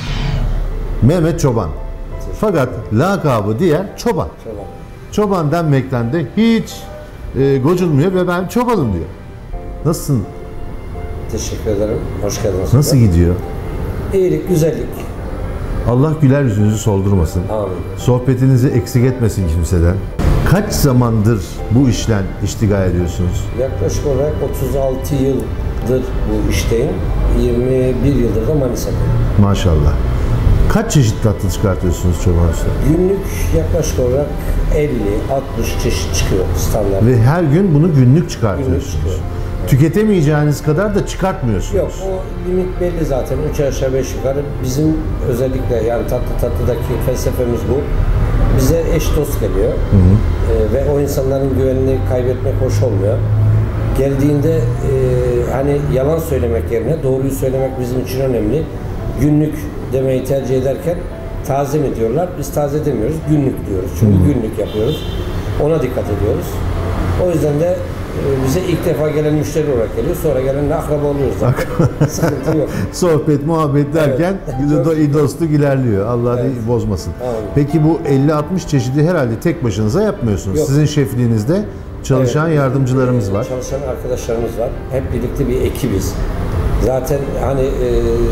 S4: Mehmet Çoban. Fakat lakabı diğer Çoban.
S21: Çoban.
S4: Çoban denmekten de hiç e, gocunmuyor ve ben çobanım diyor. Nasılsın?
S21: Teşekkür ederim. Hoş geldiniz.
S4: Nasıl gidiyor?
S21: İyilik, güzellik.
S4: Allah güler yüzünüzü soldurmasın.
S21: Amin.
S4: Sohbetinizi eksik etmesin kimseden. Kaç zamandır bu işle iştigal ediyorsunuz?
S21: Yaklaşık olarak otuz altı yıldır bu işteyim. yirmi bir yıldır da Manisa'dayım.
S4: Maşallah. Kaç çeşit tatlı çıkartıyorsunuz Çoban Usta?
S21: Günlük yaklaşık olarak elli altmış çeşit çıkıyor standart.
S4: Ve her gün bunu günlük çıkartıyorsunuz.
S21: Günlük çıkıyor.
S4: Tüketemeyeceğiniz kadar da çıkartmıyorsunuz.
S21: Yok, o limit belli zaten. Üç aşağı beş yukarı. Bizim özellikle yani tatlı tatlıdaki felsefemiz bu. Bize eş dost geliyor.
S4: Hı hı.
S21: Ee, ve o insanların güvenini kaybetmek hoş olmuyor. Geldiğinde e, hani yalan söylemek yerine doğruyu söylemek bizim için önemli. Günlük demeyi tercih ederken taze mi diyorlar? Biz taze demiyoruz, günlük diyoruz. Çünkü
S4: Hmm.
S21: günlük yapıyoruz. Ona dikkat ediyoruz. O yüzden de e, bize ilk defa gelen müşteri olarak geliyor. Sonra gelenle akraba oluyoruz zaten. Sıkıntı yok.
S4: Sohbet, muhabbet derken evet. dostluk ilerliyor. Allah evet. bozmasın.
S21: Amin.
S4: Peki bu elli altmış çeşidi herhalde tek başınıza yapmıyorsunuz.
S21: Yok.
S4: Sizin şefliğinizde çalışan
S21: Evet.
S4: yardımcılarımız var.
S21: Çalışan arkadaşlarımız var. Hep birlikte bir ekibiz. Zaten hani e,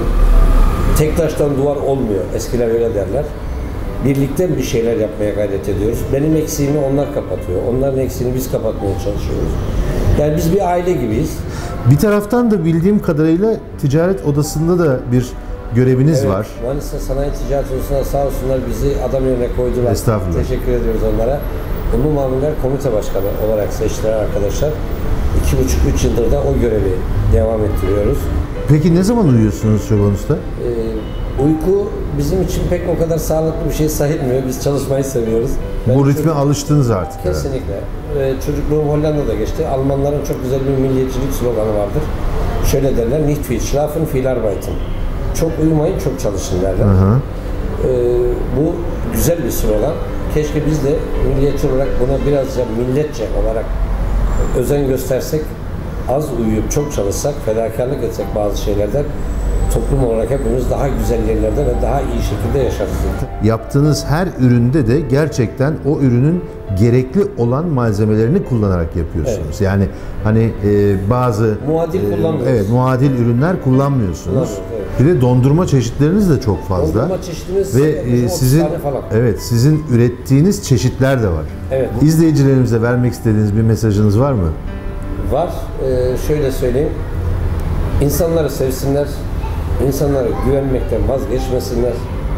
S21: tek taştan duvar olmuyor. Eskiler öyle derler. Birlikte bir şeyler yapmaya gayret ediyoruz. Benim eksiğimi onlar kapatıyor. Onların eksiğini biz kapatmaya çalışıyoruz. Yani biz bir aile gibiyiz.
S4: Bir taraftan da bildiğim kadarıyla ticaret odasında da bir göreviniz
S21: Evet,
S4: var.
S21: Manisa Sanayi Ticaret Odası'na sağ olsunlar bizi adam yerine koydular.
S4: Estağfurullah.
S21: Teşekkür ediyoruz onlara. Umum Mamuller Komite Başkanı olarak seçtiler arkadaşlar. İki buçuk, üç yıldır da o görevi devam ettiriyoruz.
S4: Peki ne zaman uyuyorsunuz Çoban Usta?
S21: Ee, uyku bizim için pek o kadar sağlıklı bir şey sayılmıyor. Biz çalışmayı seviyoruz. Ben
S4: Bu ritme
S21: çocuk-
S4: alıştınız artık.
S21: Kesinlikle. Ee, çocukluğum Hollanda'da geçti. Almanların çok güzel bir milliyetçilik sloganı vardır. Şöyle derler, nicht viel schlafen, viel arbeiten. Çok uyumayın, çok çalışın derler.
S4: Hı hı.
S21: Ee, bu güzel bir slogan. Keşke biz de milliyetçi olarak buna birazca milletçe olarak özen göstersek, az uyuyup çok çalışsak, fedakarlık etsek bazı şeylerden, toplum olarak hepimiz daha güzel yerlerde ve daha iyi şekilde yaşarız.
S4: Yaptığınız her üründe de gerçekten o ürünün gerekli olan malzemelerini kullanarak yapıyorsunuz.
S21: Evet.
S4: Yani hani e, bazı
S21: Muadil kullanmıyoruz.
S4: Evet, muadil ürünler kullanmıyorsunuz.
S21: Kullanmıyoruz, evet.
S4: Bir de dondurma çeşitleriniz de çok fazla.
S21: Dondurma çeşitimiz
S4: ve
S21: yaklaşık
S4: e,
S21: otuz
S4: sizin
S21: tane falan.
S4: evet sizin ürettiğiniz çeşitler de var.
S21: Evet.
S4: İzleyicilerimize vermek istediğiniz bir mesajınız var mı?
S21: Var. Ee, şöyle söyleyeyim. İnsanları sevsinler. İnsanlara güvenmekten vazgeçmesinler.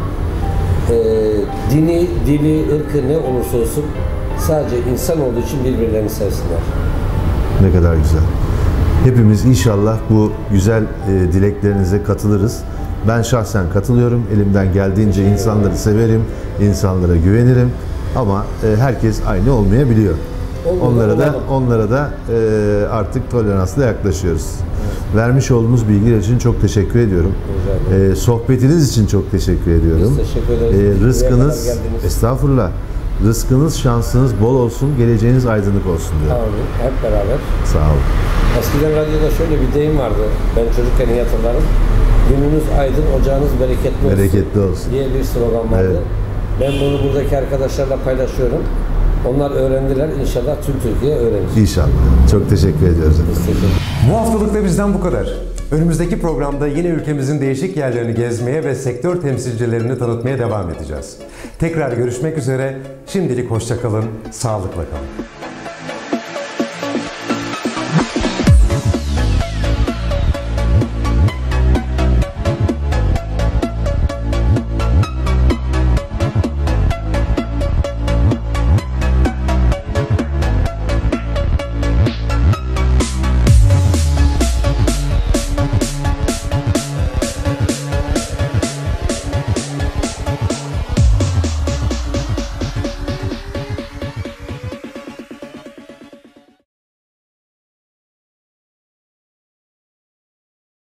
S21: Ee, dini, dili, ırkı ne olursa olsun sadece insan olduğu için birbirlerini sevsinler.
S4: Ne kadar güzel. Hepimiz inşallah bu güzel e, dileklerinize katılırız. Ben şahsen katılıyorum. Elimden geldiğince insanları severim, insanlara güvenirim. Ama e, herkes aynı olmayabiliyor.
S21: Olmadan
S4: Onlara da
S21: olalım.
S4: onlara da e, artık toleransla yaklaşıyoruz. Vermiş olduğunuz bilgiler için çok teşekkür ediyorum. E, sohbetiniz için çok teşekkür ediyorum.
S21: Biz teşekkür ederiz.
S4: E,
S21: Buraya
S4: rızkınız,
S21: kadar geldiniz.
S4: estağfurullah. Rızkınız, şansınız bol olsun, geleceğiniz aydınlık olsun diyorum.
S21: Amin. Hep beraber.
S4: Sağ olun.
S21: Eskiden radyoda şöyle bir deyim vardı. Ben çocukken iyi hatırlarım. Gününüz aydın, ocağınız bereketli olsun.
S4: Bereketli olsun.
S21: Diye bir slogan vardı.
S4: Evet.
S21: Ben bunu buradaki arkadaşlarla paylaşıyorum. Onlar öğrendiler. İnşallah tüm Türkiye öğrenir.
S4: İnşallah. Çok teşekkür ediyoruz.
S1: Bu haftalık da bizden bu kadar. Önümüzdeki programda yine ülkemizin değişik yerlerini gezmeye ve sektör temsilcilerini tanıtmaya devam edeceğiz. Tekrar görüşmek üzere. Şimdilik hoşça kalın, sağlıkla kalın.